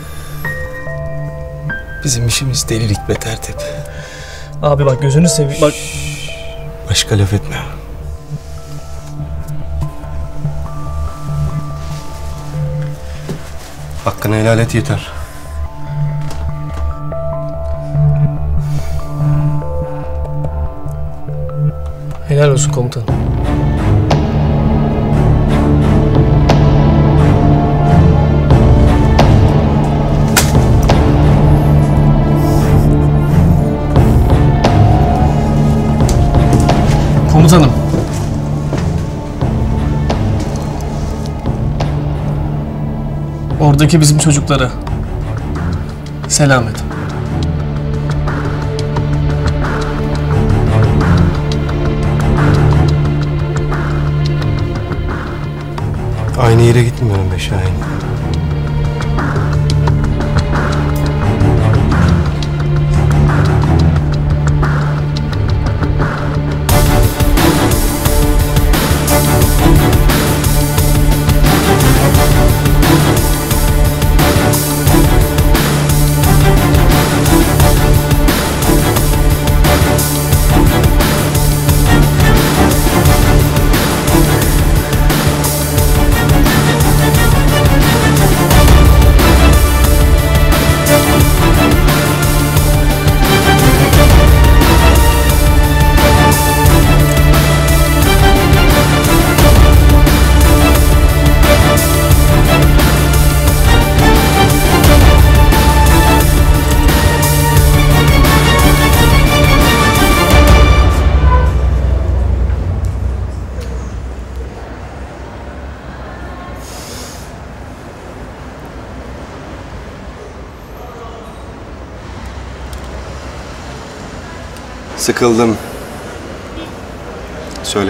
Bizim işimiz delilik be tertip. Abi bak gözünü seveyim. Bak. Başka laf etme. Hakkını helal et yeter. Helal olsun komutanım. Komutanım. Oradaki bizim çocuklara selamet. Aynı yere gitmiyorum be Şahin. Sıkıldım. Söyle.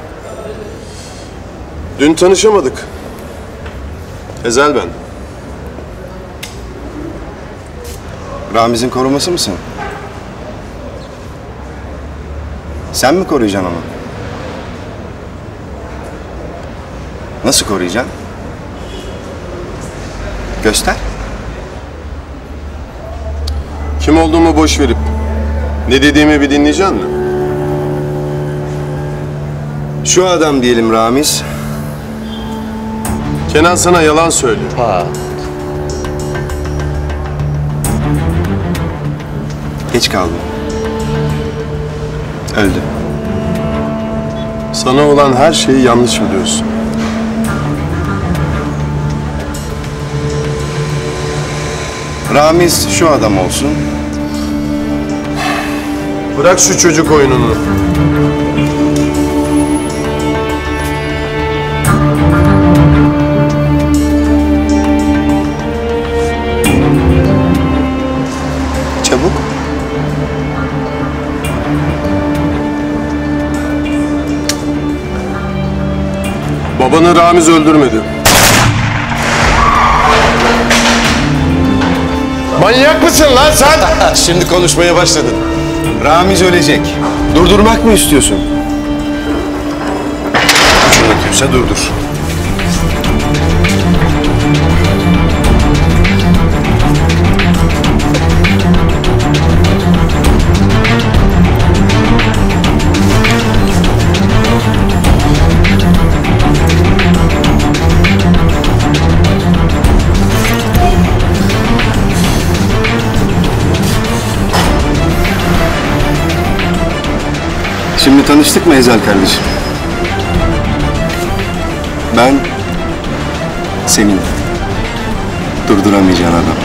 Dün tanışamadık. Ezel ben. Ramiz'in koruması mısın? Sen mi koruyacaksın onu? Nasıl koruyacaksın? Göster. Kim olduğumu boş verip ne dediğimi bir dinleyecek misin? Şu adam diyelim Ramiz. Kenan sana yalan söylüyor. Ha. Geç kaldım. Öldü. Sana olan her şeyi yanlış biliyorsun. Ramiz şu adam olsun. Bırak şu çocuk oyununu. Çabuk. Babanı Ramiz öldürmedi. Manyak mısın lan sen? Şimdi konuşmaya başladın. Ramiz ölecek. Durdurmak mı istiyorsun? Gücün yetiyorsa durdur. Şimdi tanıştık mı Ezel kardeşim? Ben senin durduramayacağın adam.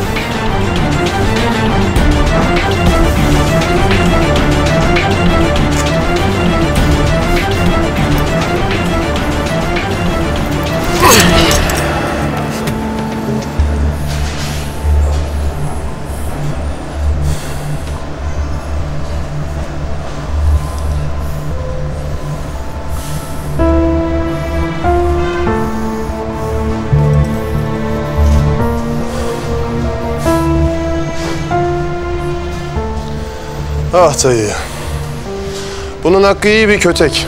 Ah dayı. Bunun hakkı iyi bir kötek.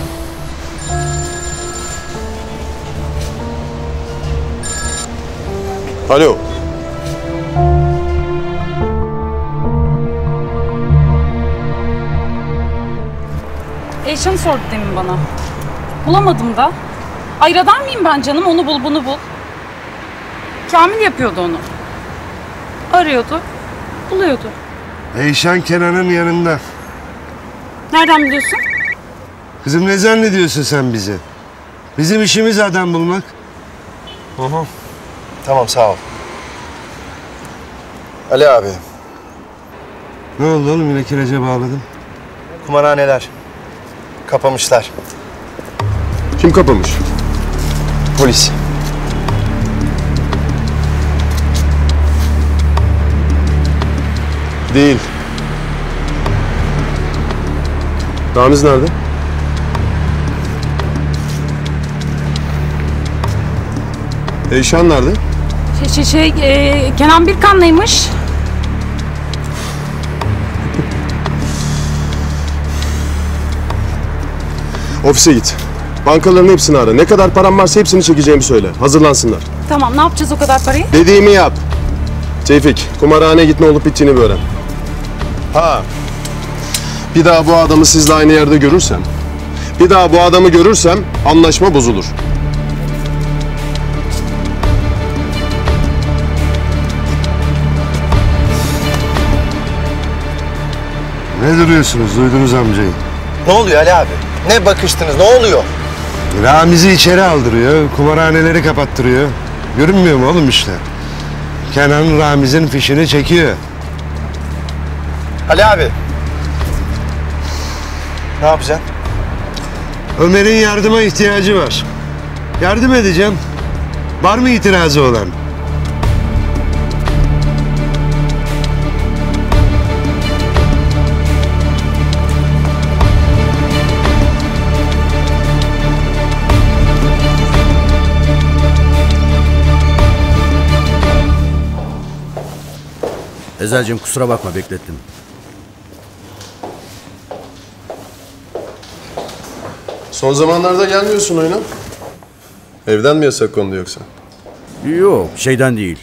Alo. Eyşan sordu demin bana. Bulamadım da. Ay radar mıyım ben canım? Onu bul, bunu bul. Kamil yapıyordu onu. Arıyordu, buluyordu. Eyşan Kenan'ın yanında. Nereden biliyorsun? Kızım ne zannediyorsun sen bizi? Bizim işimiz adam bulmak. Hı hı. Tamam sağ ol. Ali abi. Ne oldu oğlum yine kirece bağladın? Kumarhaneler. Kapamışlar. Kim kapamış? Polis. Değil. Ramiz nerede? Eyşan nerede? Şey, şey, şey e, Kenan Birkan'laymış. Ofise git. Bankaların hepsini ara. Ne kadar param varsa hepsini çekeceğimi söyle. Hazırlansınlar. Tamam, ne yapacağız o kadar parayı? Dediğimi yap. Tevfik, kumarhaneye git, ne olup bittiğini bir öğren. Ha. Bir daha bu adamı sizle aynı yerde görürsem, bir daha bu adamı görürsem anlaşma bozulur. Ne duruyorsunuz? Duydunuz amcayı. Ne oluyor Ali abi? Ne bakıştınız? Ne oluyor? Ramiz'i içeri aldırıyor, kumarhaneleri kapattırıyor. Görünmüyor mu oğlum işte? Kenan Ramiz'in fişini çekiyor. Ali abi. Ne yapacaksın? Ömer'in yardıma ihtiyacı var. Yardım edeceğim. Var mı itirazı olan? Ezel'cim kusura bakma beklettim. Son zamanlarda gelmiyorsun oyuna. Evden mi yasak kondu yoksa? Yok şeyden değil.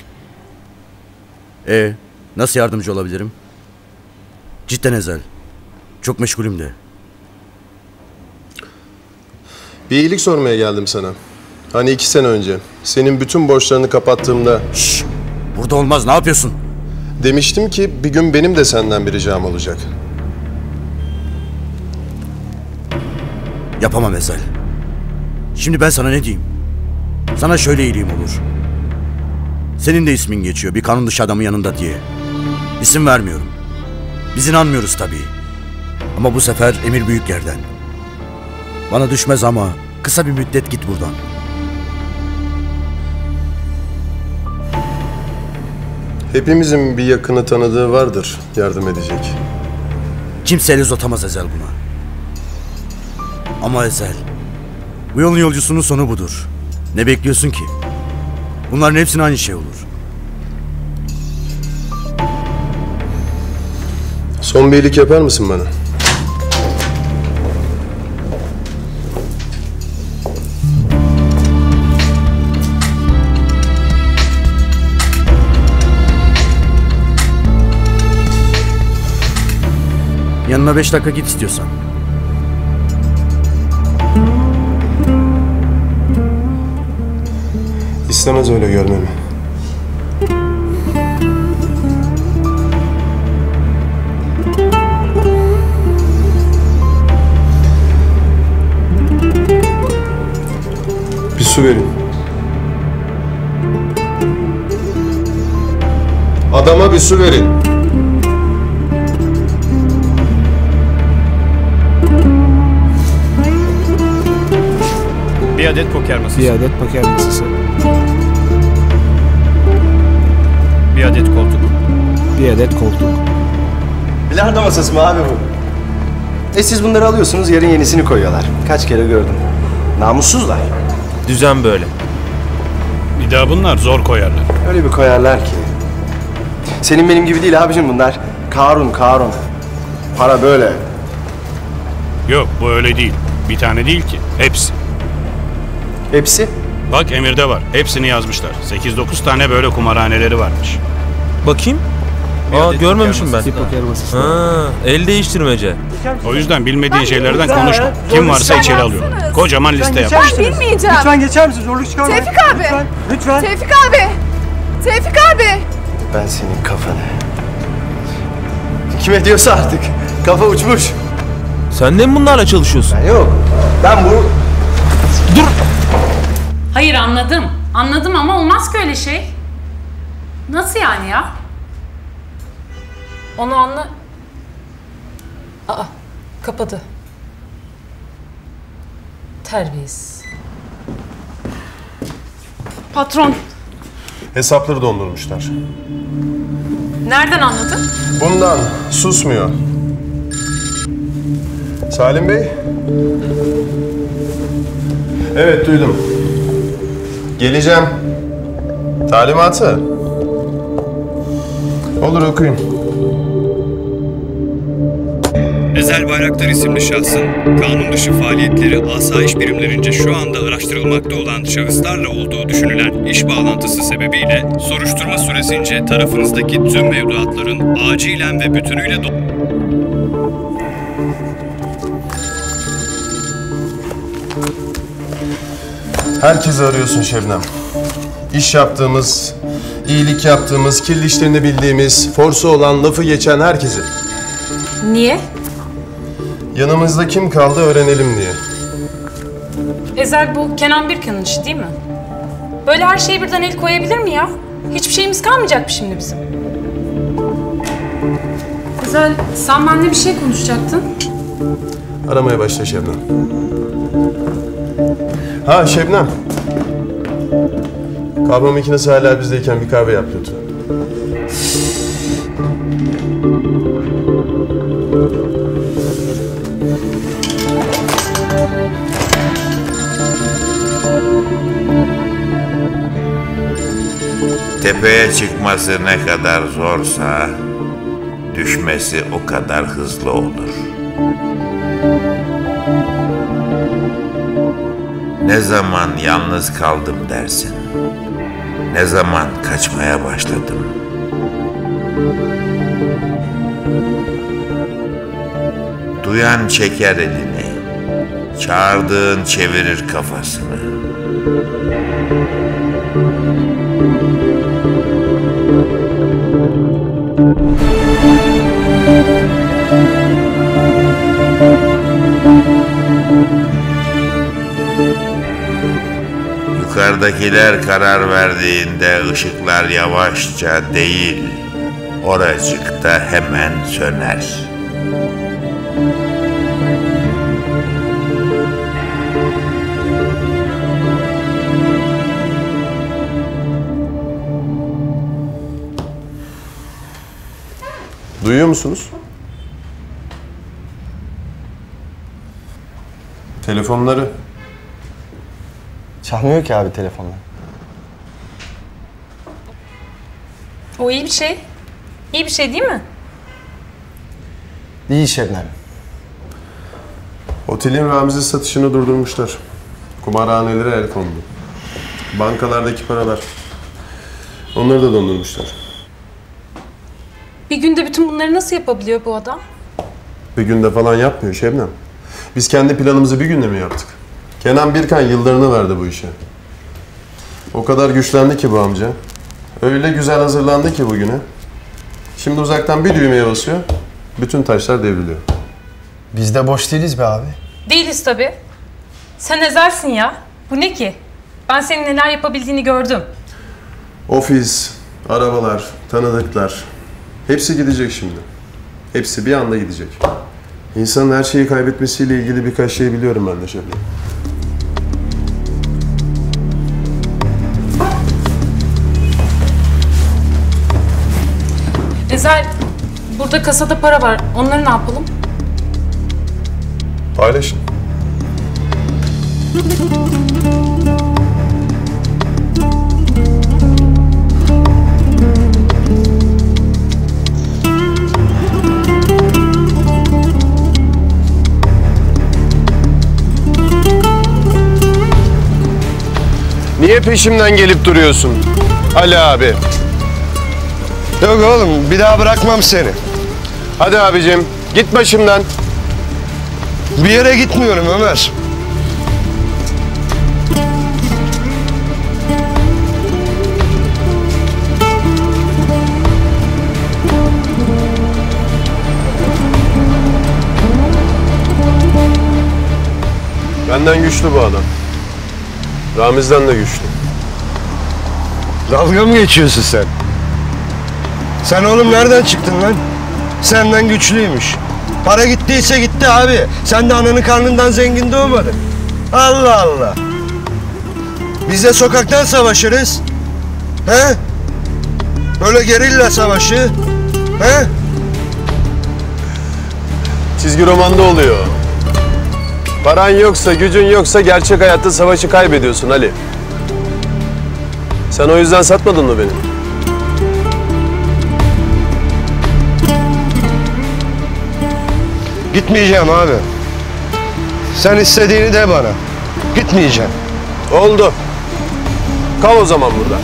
E nasıl yardımcı olabilirim? Cidden Ezel. Çok meşgulüm de. Bir iyilik sormaya geldim sana. Hani iki sene önce senin bütün borçlarını kapattığımda... Şşş! Burada olmaz, ne yapıyorsun? Demiştim ki bir gün benim de senden bir ricam olacak. Yapamam Ezel. Şimdi ben sana ne diyeyim? Sana şöyle iyiliğim olur. Senin de ismin geçiyor bir kanun dışı adamın yanında diye. İsim vermiyorum. Biz inanmıyoruz tabii. Ama bu sefer emir büyük yerden. Bana düşmez ama kısa bir müddet git buradan. Hepimizin bir yakını tanıdığı vardır yardım edecek. Kimse el uzatamaz Ezel buna. Ama Ezel, bu yolun yolcusunun sonu budur. Ne bekliyorsun ki? Bunların hepsine aynı şey olur. Son bir iyilik yapar mısın bana? Yanına beş dakika git istiyorsan. İstemez öyle görmemi. su verin. Adama bir su verin. Bir adet poker masası. Bir adet poker masası. Bir adet koltuk. Bir adet koltuk. Bilardo masası mı abi bu? E siz bunları alıyorsunuz, yarın yenisini koyuyorlar. Kaç kere gördüm. Namussuzlar. Düzen böyle. Bir daha bunlar zor koyarlar. Öyle bir koyarlar ki. Senin benim gibi değil abicim bunlar. Karun, Karun. Para böyle. Yok bu öyle değil. Bir tane değil ki. Hepsi. Hepsi? Bak emirde var. Hepsini yazmışlar. sekiz dokuz tane böyle kumarhaneleri varmış. Bakayım. Aa görmemişim ben. Bir poker masası. Ha, el değiştirmece. O yüzden bilmediğin şeylerden konuşma. Kim varsa içeri alıyor. Kocaman liste yapmışlar. Ben bilmeyeceğim. Lütfen geçer misin? Zorluk çıkarmayın. Tevfik abi. Lütfen. Lütfen. Tevfik abi. Tevfik abi. Ben senin kafanı. Kime diyorsa artık. Kafa uçmuş. Sen de mi bunlarla çalışıyorsun? Ben yok. Ben bu... Dur! Hayır anladım. Anladım ama olmaz ki öyle şey. Nasıl yani ya? Onu anla... Aa, kapadı. Terbiyesiz. Patron, Hesapları dondurmuşlar. nereden anladın? Bundan susmuyor. Salim Bey. Evet duydum. Geleceğim. Talimatı. Olur okuyun. Ezel Bayraktar isimli şahsın kanun dışı faaliyetleri asayiş birimlerince şu anda araştırılmakta olan şahıslarla olduğu düşünülen iş bağlantısı sebebiyle soruşturma süresince tarafınızdaki tüm mevduatların acilen ve bütünüyle do- Herkesi arıyorsun Şebnem. İş yaptığımız, iyilik yaptığımız, kirli işlerini bildiğimiz, forsu olan, lafı geçen herkesi. Niye? Yanımızda kim kaldı öğrenelim diye. Ezel bu Kenan Birkan'ın işi değil mi? Böyle her şeye birden el koyabilir mi ya? Hiçbir şeyimiz kalmayacak mı şimdi bizim? Ezel, sen benimle bir şey konuşacaktın. Aramaya başla Şebnem. Ha Şebnem. Kahve makinesi hala bizdeyken bir kahve yap lütfen. Tepeye çıkması ne kadar zorsa düşmesi o kadar hızlı olur. Ne zaman yalnız kaldım dersin? Ne zaman kaçmaya başladım? Duyan çeker elini, çağırdığın çevirir kafasını. Yukarıdakiler karar verdiğinde ışıklar yavaşça değil, oracıkta hemen söner. Duyuyor musunuz? Telefonları. Çalmıyor ki abi telefonlar. O iyi bir şey. İyi bir şey değil mi? İyi Şebnem. Otelin Ramiz'in satışını durdurmuşlar. Kumarhanelere el kondu. Bankalardaki paralar. Onları da dondurmuşlar. Bir günde bütün bunları nasıl yapabiliyor bu adam? Bir günde falan yapmıyor Şebnem. Biz kendi planımızı bir günde mi yaptık? Kenan Birkan yıllarını verdi bu işe. O kadar güçlendi ki bu amca. Öyle güzel hazırlandı ki bugüne. Şimdi uzaktan bir düğmeye basıyor, bütün taşlar devriliyor. Biz de boş değiliz be abi. Değiliz tabii. Sen Ezel'sin ya. Bu ne ki? Ben senin neler yapabildiğini gördüm. Ofis, arabalar, tanıdıklar. Hepsi gidecek şimdi. Hepsi bir anda gidecek. İnsanın her şeyi kaybetmesiyle ilgili birkaç şey biliyorum ben de Şebnem. Ezel, burada kasada para var. Onları ne yapalım? Paylaşın. Niye peşimden gelip duruyorsun Ali abi? Yok oğlum, bir daha bırakmam seni. Hadi abicim, git başımdan. Bir yere gitmiyorum Ömer. Benden güçlü bu adam. Ramiz'den de güçlü. Dalga mı geçiyorsun sen? Sen oğlum nereden çıktın lan? Senden güçlüymüş. Para gittiyse gitti abi. Sen de ananın karnından zengin doğmadın. Allah Allah. Biz de sokaktan savaşırız. He? Böyle gerilla savaşı. He? Çizgi romanda oluyor. Paran yoksa, gücün yoksa gerçek hayatta savaşı kaybediyorsun Ali. Sen o yüzden satmadın mı beni? Gitmeyeceğim abi. Sen istediğini de bana. Gitmeyeceğim. Oldu. Kal o zaman burada.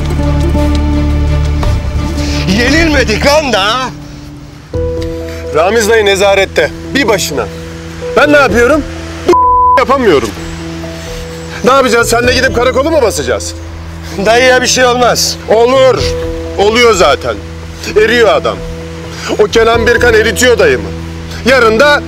Yenilmedik lan da. Ramiz dayı nezarette. Bir başına. Ben ne yapıyorum? Bu yapamıyorum. Ne yapacağız? Seninle gidip karakolu mu basacağız? Dayıya bir şey olmaz. Olur. Oluyor zaten. Eriyor adam. O Kenan Birkan eritiyor dayımı. Yarın da...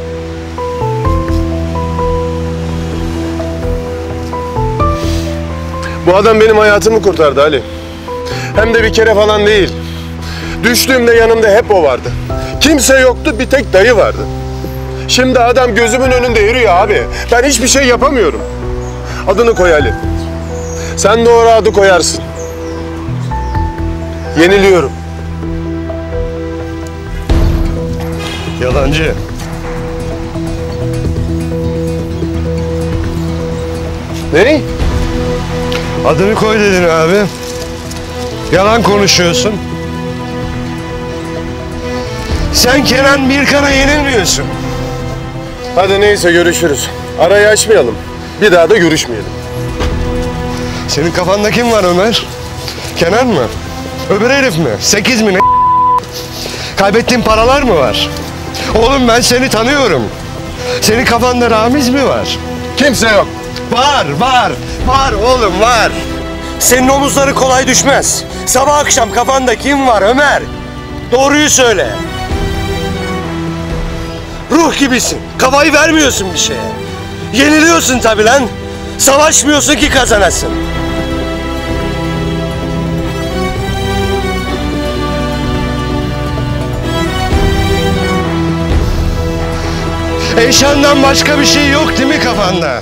Bu adam benim hayatımı kurtardı Ali. Hem de bir kere falan değil. Düştüğümde yanımda hep o vardı. Kimse yoktu, bir tek dayı vardı. Şimdi adam gözümün önünde eriyor abi. Ben hiçbir şey yapamıyorum. Adını koy Ali. Sen doğru adı koyarsın. Yeniliyorum. Yalancı. Ne? Adını koy dedin abi. Yalan konuşuyorsun. Sen Kenan Birkan'a yenilmiyorsun. Hadi neyse görüşürüz. Arayı açmayalım. Bir daha da görüşmeyelim. Senin kafanda kim var Ömer? Kenan mı? Öbür herif mi? Sekiz mi ne? Kaybettiğin paralar mı var? Oğlum ben seni tanıyorum. Senin kafanda Ramiz mi var? Kimse yok. Var, var. Var oğlum var. Senin omuzları kolay düşmez. Sabah akşam kafanda kim var Ömer? Doğruyu söyle. Ruh gibisin. Kafayı vermiyorsun bir şeye. Yeniliyorsun tabii lan. Savaşmıyorsun ki kazanasın. Eyşan'dan başka bir şey yok değil mi kafanda?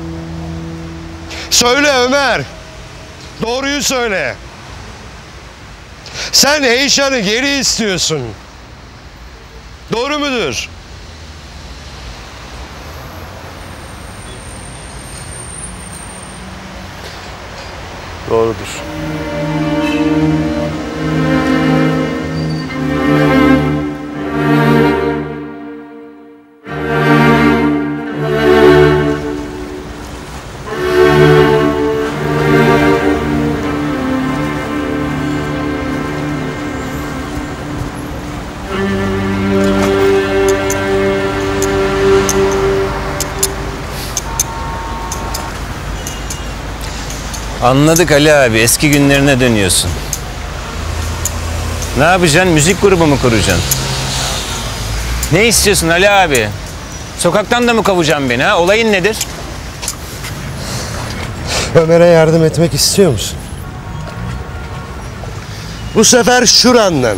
Söyle Ömer. Doğruyu söyle. Sen Eyşan'ı geri istiyorsun. Doğru mudur? Doğrudur. Anladık Ali abi. Eski günlerine dönüyorsun. Ne yapacaksın? Müzik grubu mu kuracaksın? Ne istiyorsun Ali abi? Sokaktan da mı kovacaksın beni ha? Olayın nedir? Ömer'e yardım etmek istiyor musun? Bu sefer şurandan.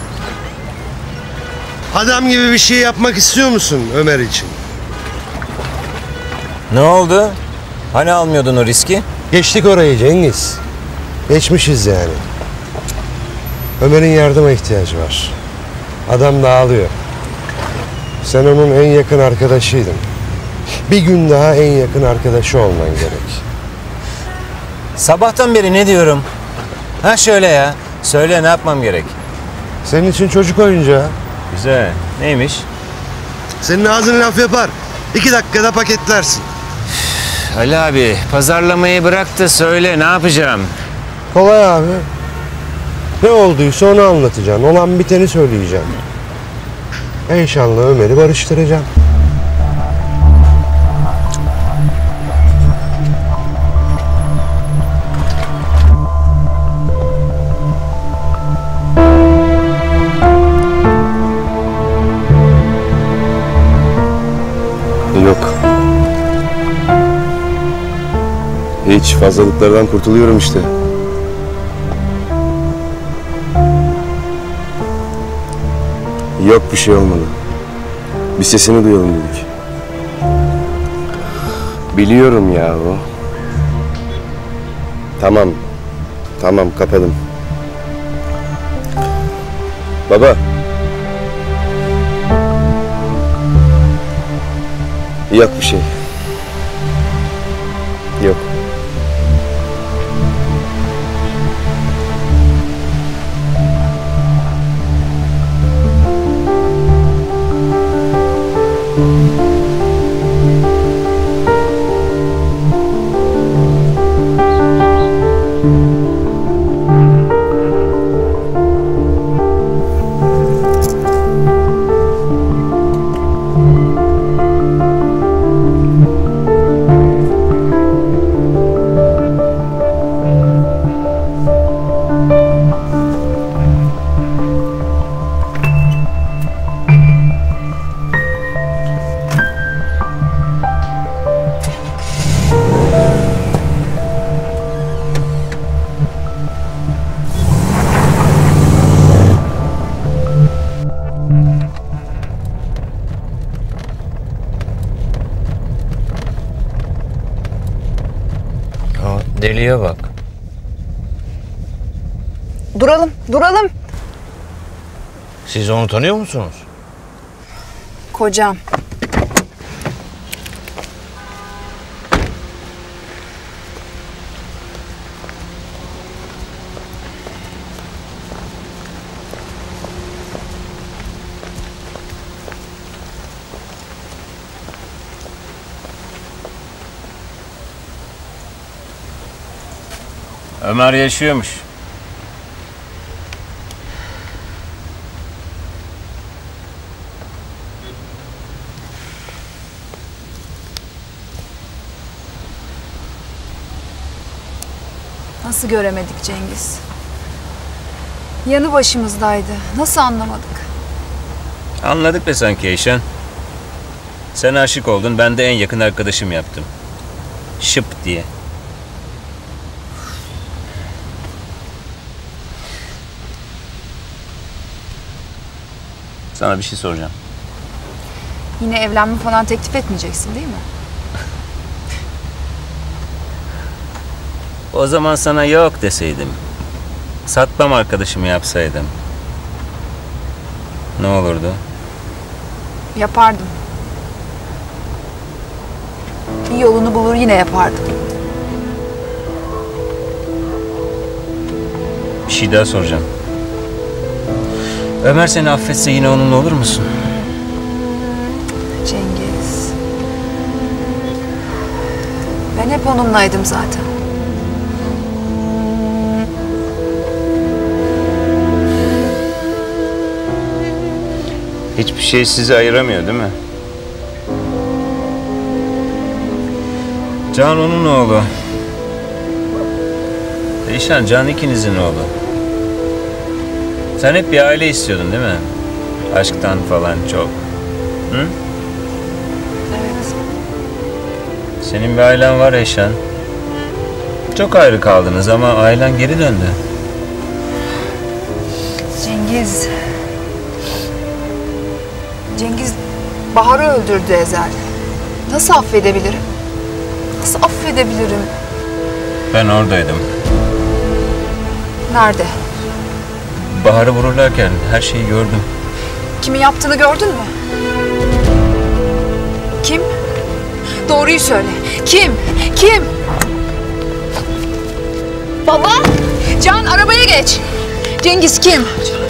Adam gibi bir şey yapmak istiyor musun Ömer için? Ne oldu? Hani almıyordun o riski? Geçtik orayı Cengiz. Geçmişiz yani. Ömer'in yardıma ihtiyacı var. Adam dağılıyor. Sen onun en yakın arkadaşıydın. Bir gün daha en yakın arkadaşı olman gerek. Sabahtan beri ne diyorum? Ha şöyle ya. Söyle ne yapmam gerek? Senin için çocuk oyuncağı. Güzel. Neymiş? Senin ağzın laf yapar. İki dakikada paketlersin. Ali abi pazarlamayı bırak da söyle ne yapacağım? Kolay abi. Ne olduysa onu anlatacaksın. Olan biteni söyleyeceksin. Eyşan'la Ömer'i barıştıracaksın. Yok. Hiç fazlalıklardan kurtuluyorum işte. Yok bir şey olmadı. Bir sesini duyalım dedik. Biliyorum yahu. Tamam. Tamam kapadım. Baba. Yok bir şey. Yok. Deliye bak. Duralım, duralım. Siz onu tanıyor musunuz? Kocam. Ömer yaşıyormuş. Nasıl göremedik Cengiz? Yanı başımızdaydı. Nasıl anlamadık? Anladık be sanki Eyşan. Sen aşık oldun, ben de en yakın arkadaşım yaptım. Şıp diye. Sana bir şey soracağım. Yine evlenme falan teklif etmeyeceksin değil mi? O zaman sana yok deseydim. Satmam arkadaşımı yapsaydım. Ne olurdu? Yapardım. Bir yolunu bulur yine yapardım. Bir şey daha soracağım. Ömer seni affetse yine onunla olur musun? Cengiz. Ben hep onunlaydım zaten. Hiçbir şey sizi ayıramıyor değil mi? Can onun oğlu. Eyşan, Can ikinizin oğlu. Sen hep bir aile istiyordun değil mi? Aşktan falan çok. Hı? Evet. Senin bir ailen var Eyşan. Çok ayrı kaldınız ama ailen geri döndü. Cengiz. Cengiz Bahar'ı öldürdü Ezel. Nasıl affedebilirim? Nasıl affedebilirim? Ben oradaydım. Nerede? Bahar'ı vururlarken her şeyi gördüm. Kimin yaptığını gördün mü? Kim? Doğruyu söyle. Kim? Kim? Baba! Can arabaya geç. Cengiz kim?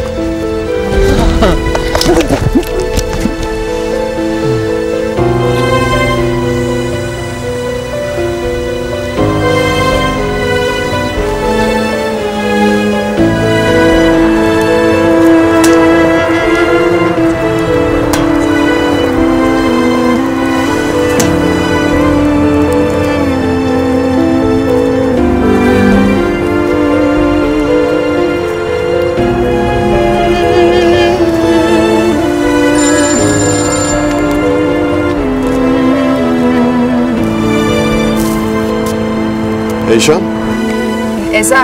Eyşan? Ezel.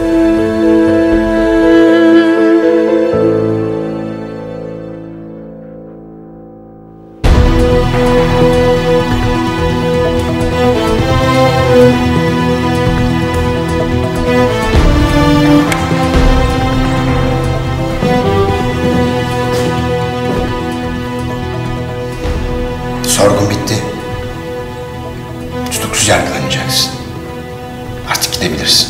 Sorgun bitti. Tutuksuz yargılanacaksın. Artık gidebilirsin.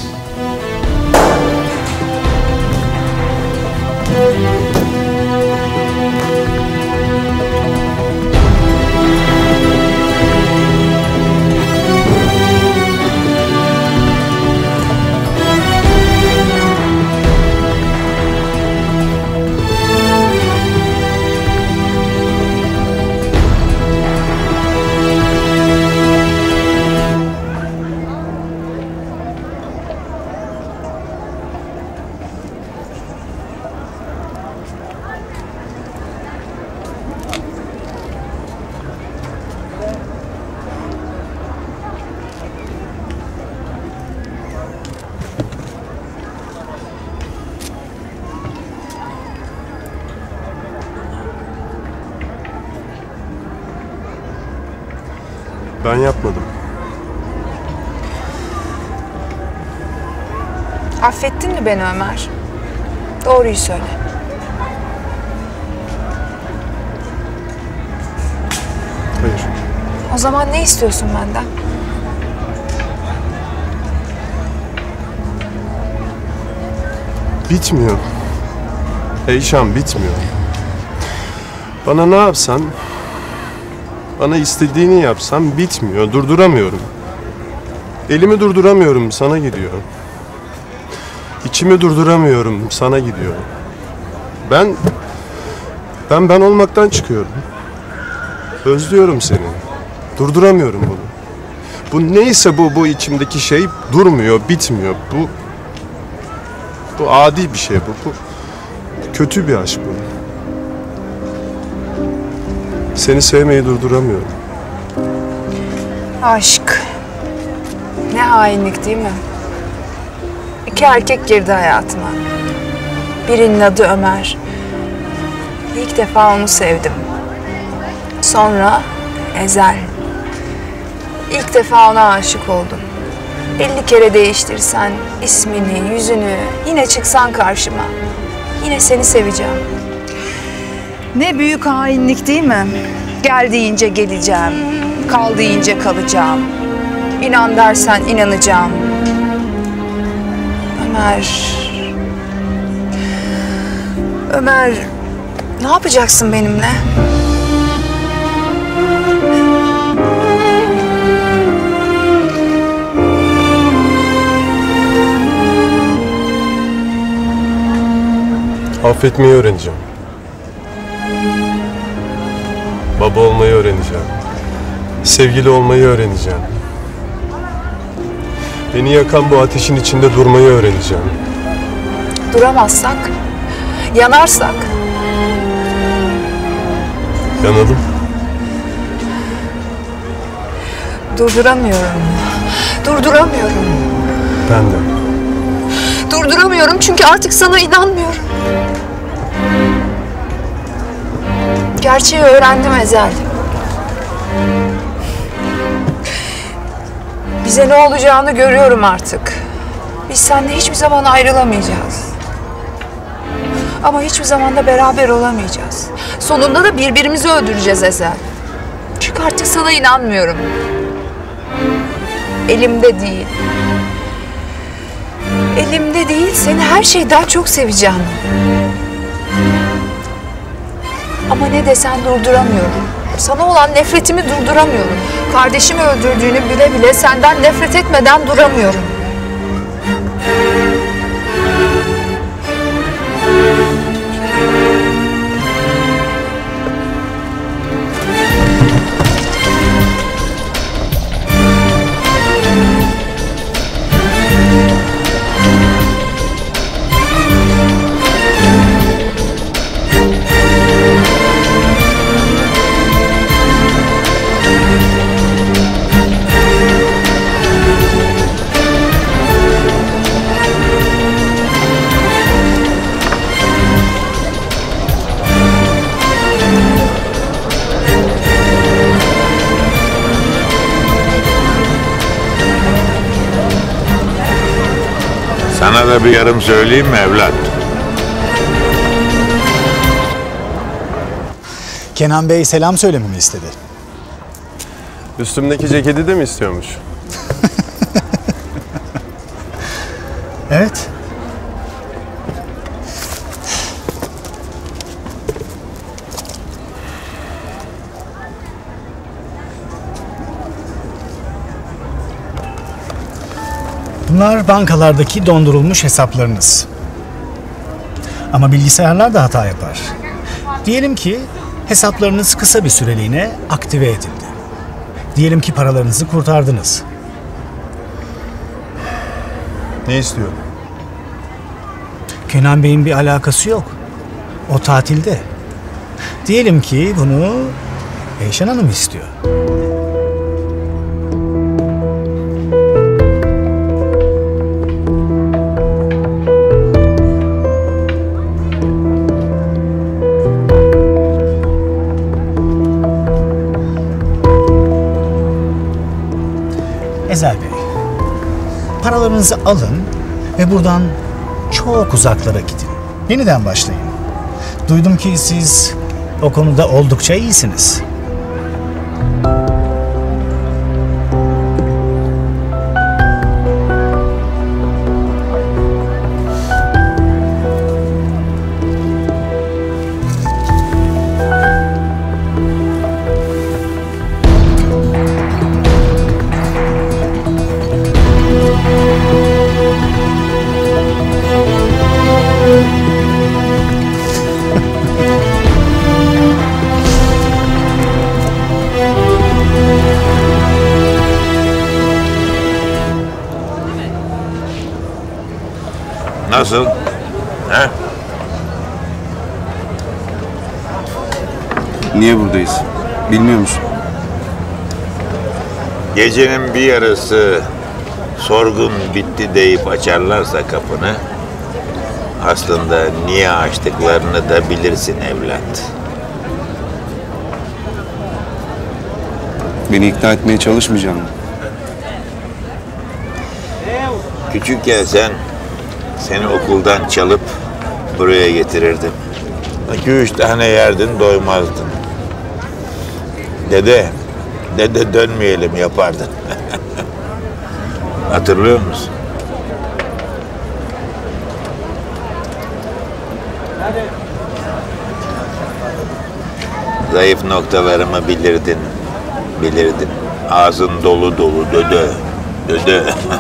Ben yapmadım. Affettin mi beni Ömer? Doğruyu söyle. Hayır. O zaman ne istiyorsun benden? Bitmiyor. Eyşan bitmiyor. Bana ne yapsan, bana istediğini yapsan bitmiyor. Durduramıyorum. Elimi durduramıyorum, sana gidiyor. İçimi durduramıyorum, sana gidiyor. Ben, ben ben olmaktan çıkıyorum. Özlüyorum seni. Durduramıyorum bunu. Bu neyse bu, bu içimdeki şey durmuyor, bitmiyor. Bu, bu adi bir şey bu. Bu kötü bir aşk bu. Seni sevmeyi durduramıyorum. Aşk. Ne hainlik değil mi? İki erkek girdi hayatıma. Birinin adı Ömer. İlk defa onu sevdim. Sonra Ezel. İlk defa ona aşık oldum. elli kere değiştirsen ismini, yüzünü, yine çıksan karşıma. Yine seni seveceğim. Ne büyük hainlik değil mi? Gel deyince geleceğim, kal deyince kalacağım. İnan dersen inanacağım. Ömer... Ömer, ne yapacaksın benimle? Affetmeyi öğreneceğim. Baba olmayı öğreneceğim. Sevgili olmayı öğreneceğim. Beni yakan bu ateşin içinde durmayı öğreneceğim. Duramazsak, yanarsak? Yanalım. Durduramıyorum. Durduramıyorum. Ben de. Durduramıyorum çünkü artık sana inanmıyorum. Gerçeği öğrendim Ezel. Bize ne olacağını görüyorum artık. Biz seninle hiçbir zaman ayrılamayacağız. Ama hiçbir zaman da beraber olamayacağız. Sonunda da birbirimizi öldüreceğiz Ezel. Çünkü artık sana inanmıyorum. Elimde değil. Elimde değil, seni her şeyden çok seveceğim. Ama ne desen durduramıyorum. Sana olan nefretimi durduramıyorum. Kardeşimi öldürdüğünü bile bile senden nefret etmeden duramıyorum. Sana da bir yarım söyleyeyim mi evlat? Kenan Bey selam söylememi istedi. Üstümdeki ceketi de mi istiyormuş? Evet. Bunlar bankalardaki dondurulmuş hesaplarınız. Ama bilgisayarlar da hata yapar. Diyelim ki hesaplarınız kısa bir süreliğine aktive edildi. Diyelim ki paralarınızı kurtardınız. Ne istiyor? Kenan Bey'in bir alakası yok. O tatilde. Diyelim ki bunu Eyşan Hanım istiyor. Ezel Bey, paralarınızı alın ve buradan çok uzaklara gidin. Yeniden başlayın. Duydum ki siz o konuda oldukça iyisiniz. Nasıl? He? Niye buradayız? Bilmiyor musun? Gecenin bir yarısı sorgun bitti deyip açarlarsa kapını, aslında niye açtıklarını da bilirsin evlat. Beni ikna etmeye çalışmayacağım. Küçükken sen seni okuldan çalıp buraya getirirdim. İki üç tane yerdin, doymazdın. Dede, dede dönmeyelim yapardın. Hatırlıyor musun? Zayıf noktalarımı bilirdin, bilirdin. Ağzın dolu dolu dödö, dödö.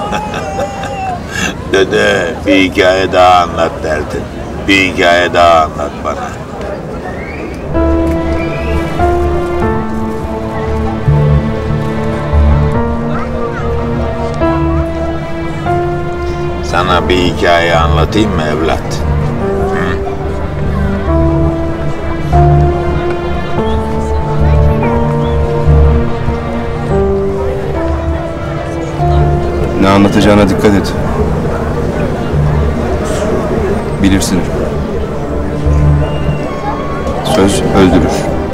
Dede, bir hikaye daha anlat derdin. Bir hikaye daha anlat bana. Sana bir hikaye anlatayım mı evlat? Hı? Ne anlatacağına dikkat et. Bilirsin. Söz öldürür.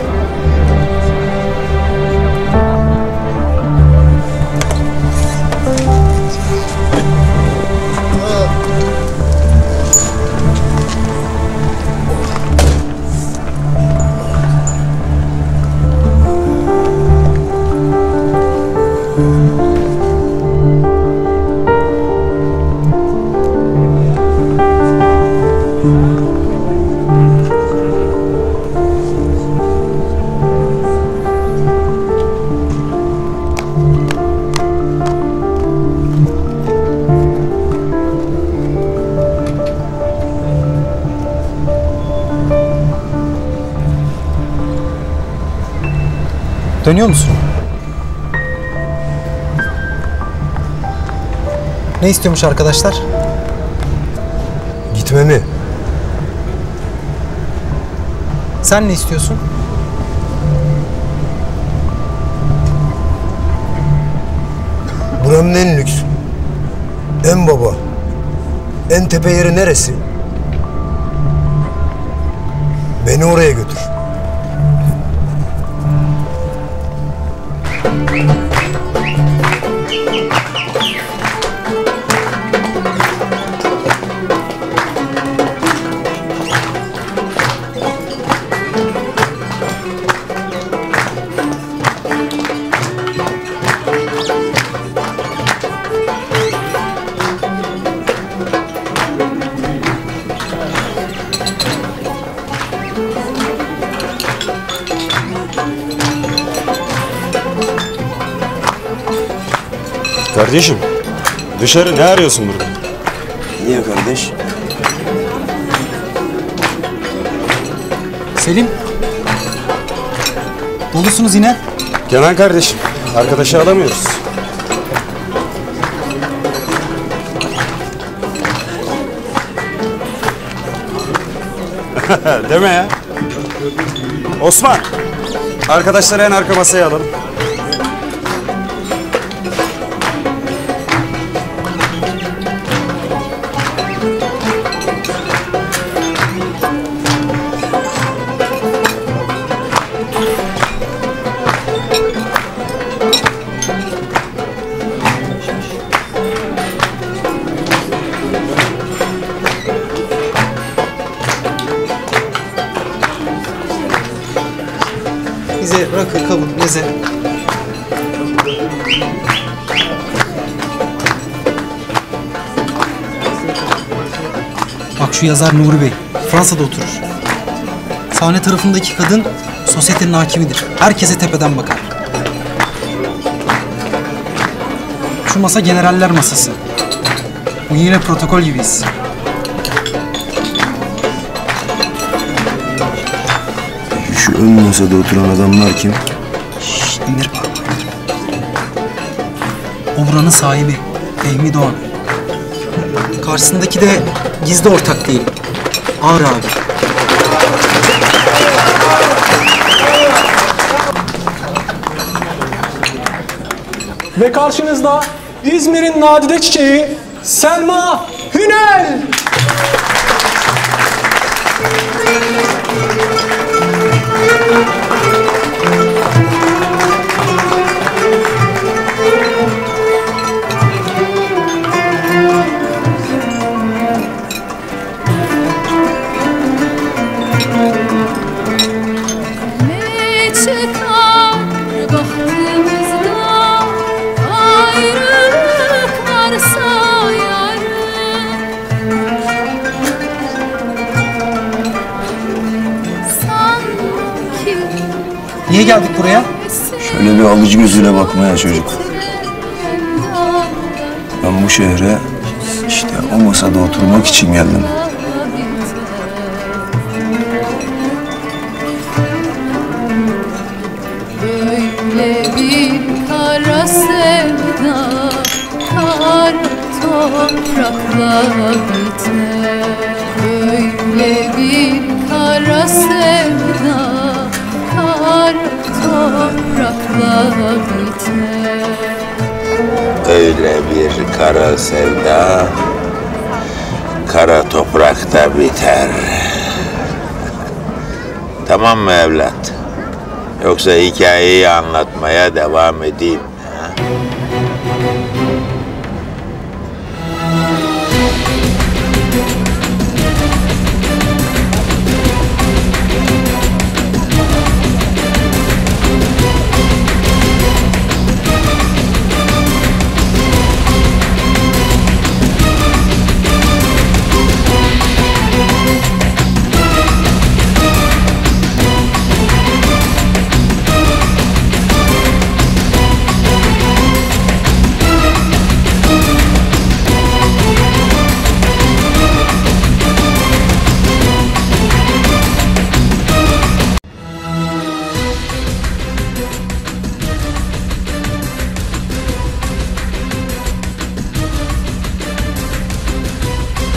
Dönüyor musun? Ne istiyormuş arkadaşlar? Gitmemi. Sen ne istiyorsun? Buranın en lüks, en baba, en tepe yeri neresi? Beni oraya götür. Kardeşim, dışarı ne arıyorsun burada? Niye kardeş? Selim. Dolusunuz yine. Kenan kardeşim, arkadaşı alamıyoruz. Deme ya. Osman, arkadaşları en arka masaya alalım. Bize rakı, kavun, meze. Bak şu yazar Nuri Bey, Fransa'da oturur. Sahne tarafındaki kadın sosyetenin hakimidir. Herkese tepeden bakar. Şu masa generaller masası. Bu yine protokol gibiyiz. Şu ön masada oturan adamlar kim? Şşş, indir parmağı. O buranın sahibi, Fehmi Doğan. Karşısındaki de gizli ortak değil, Ağır abi. Ve karşınızda İzmir'in nadide çiçeği Selma Hünel. Ne çıkar bahtımızda ayrılık varsa yarın. Sanki Niye geldik buraya? Şöyle bir alıcı gözüyle bakmaya çocuk. Ben bu şehre işte o masada oturmak için geldim. böyle bir kara sevda kar toprakla biter. Böyle bir kara sevda kar toprakla biter. öyle bir kara sevda kara toprakta biter. Tamam mı evlat? Yoksa hikayeyi anlatmaya devam edeyim. Ha?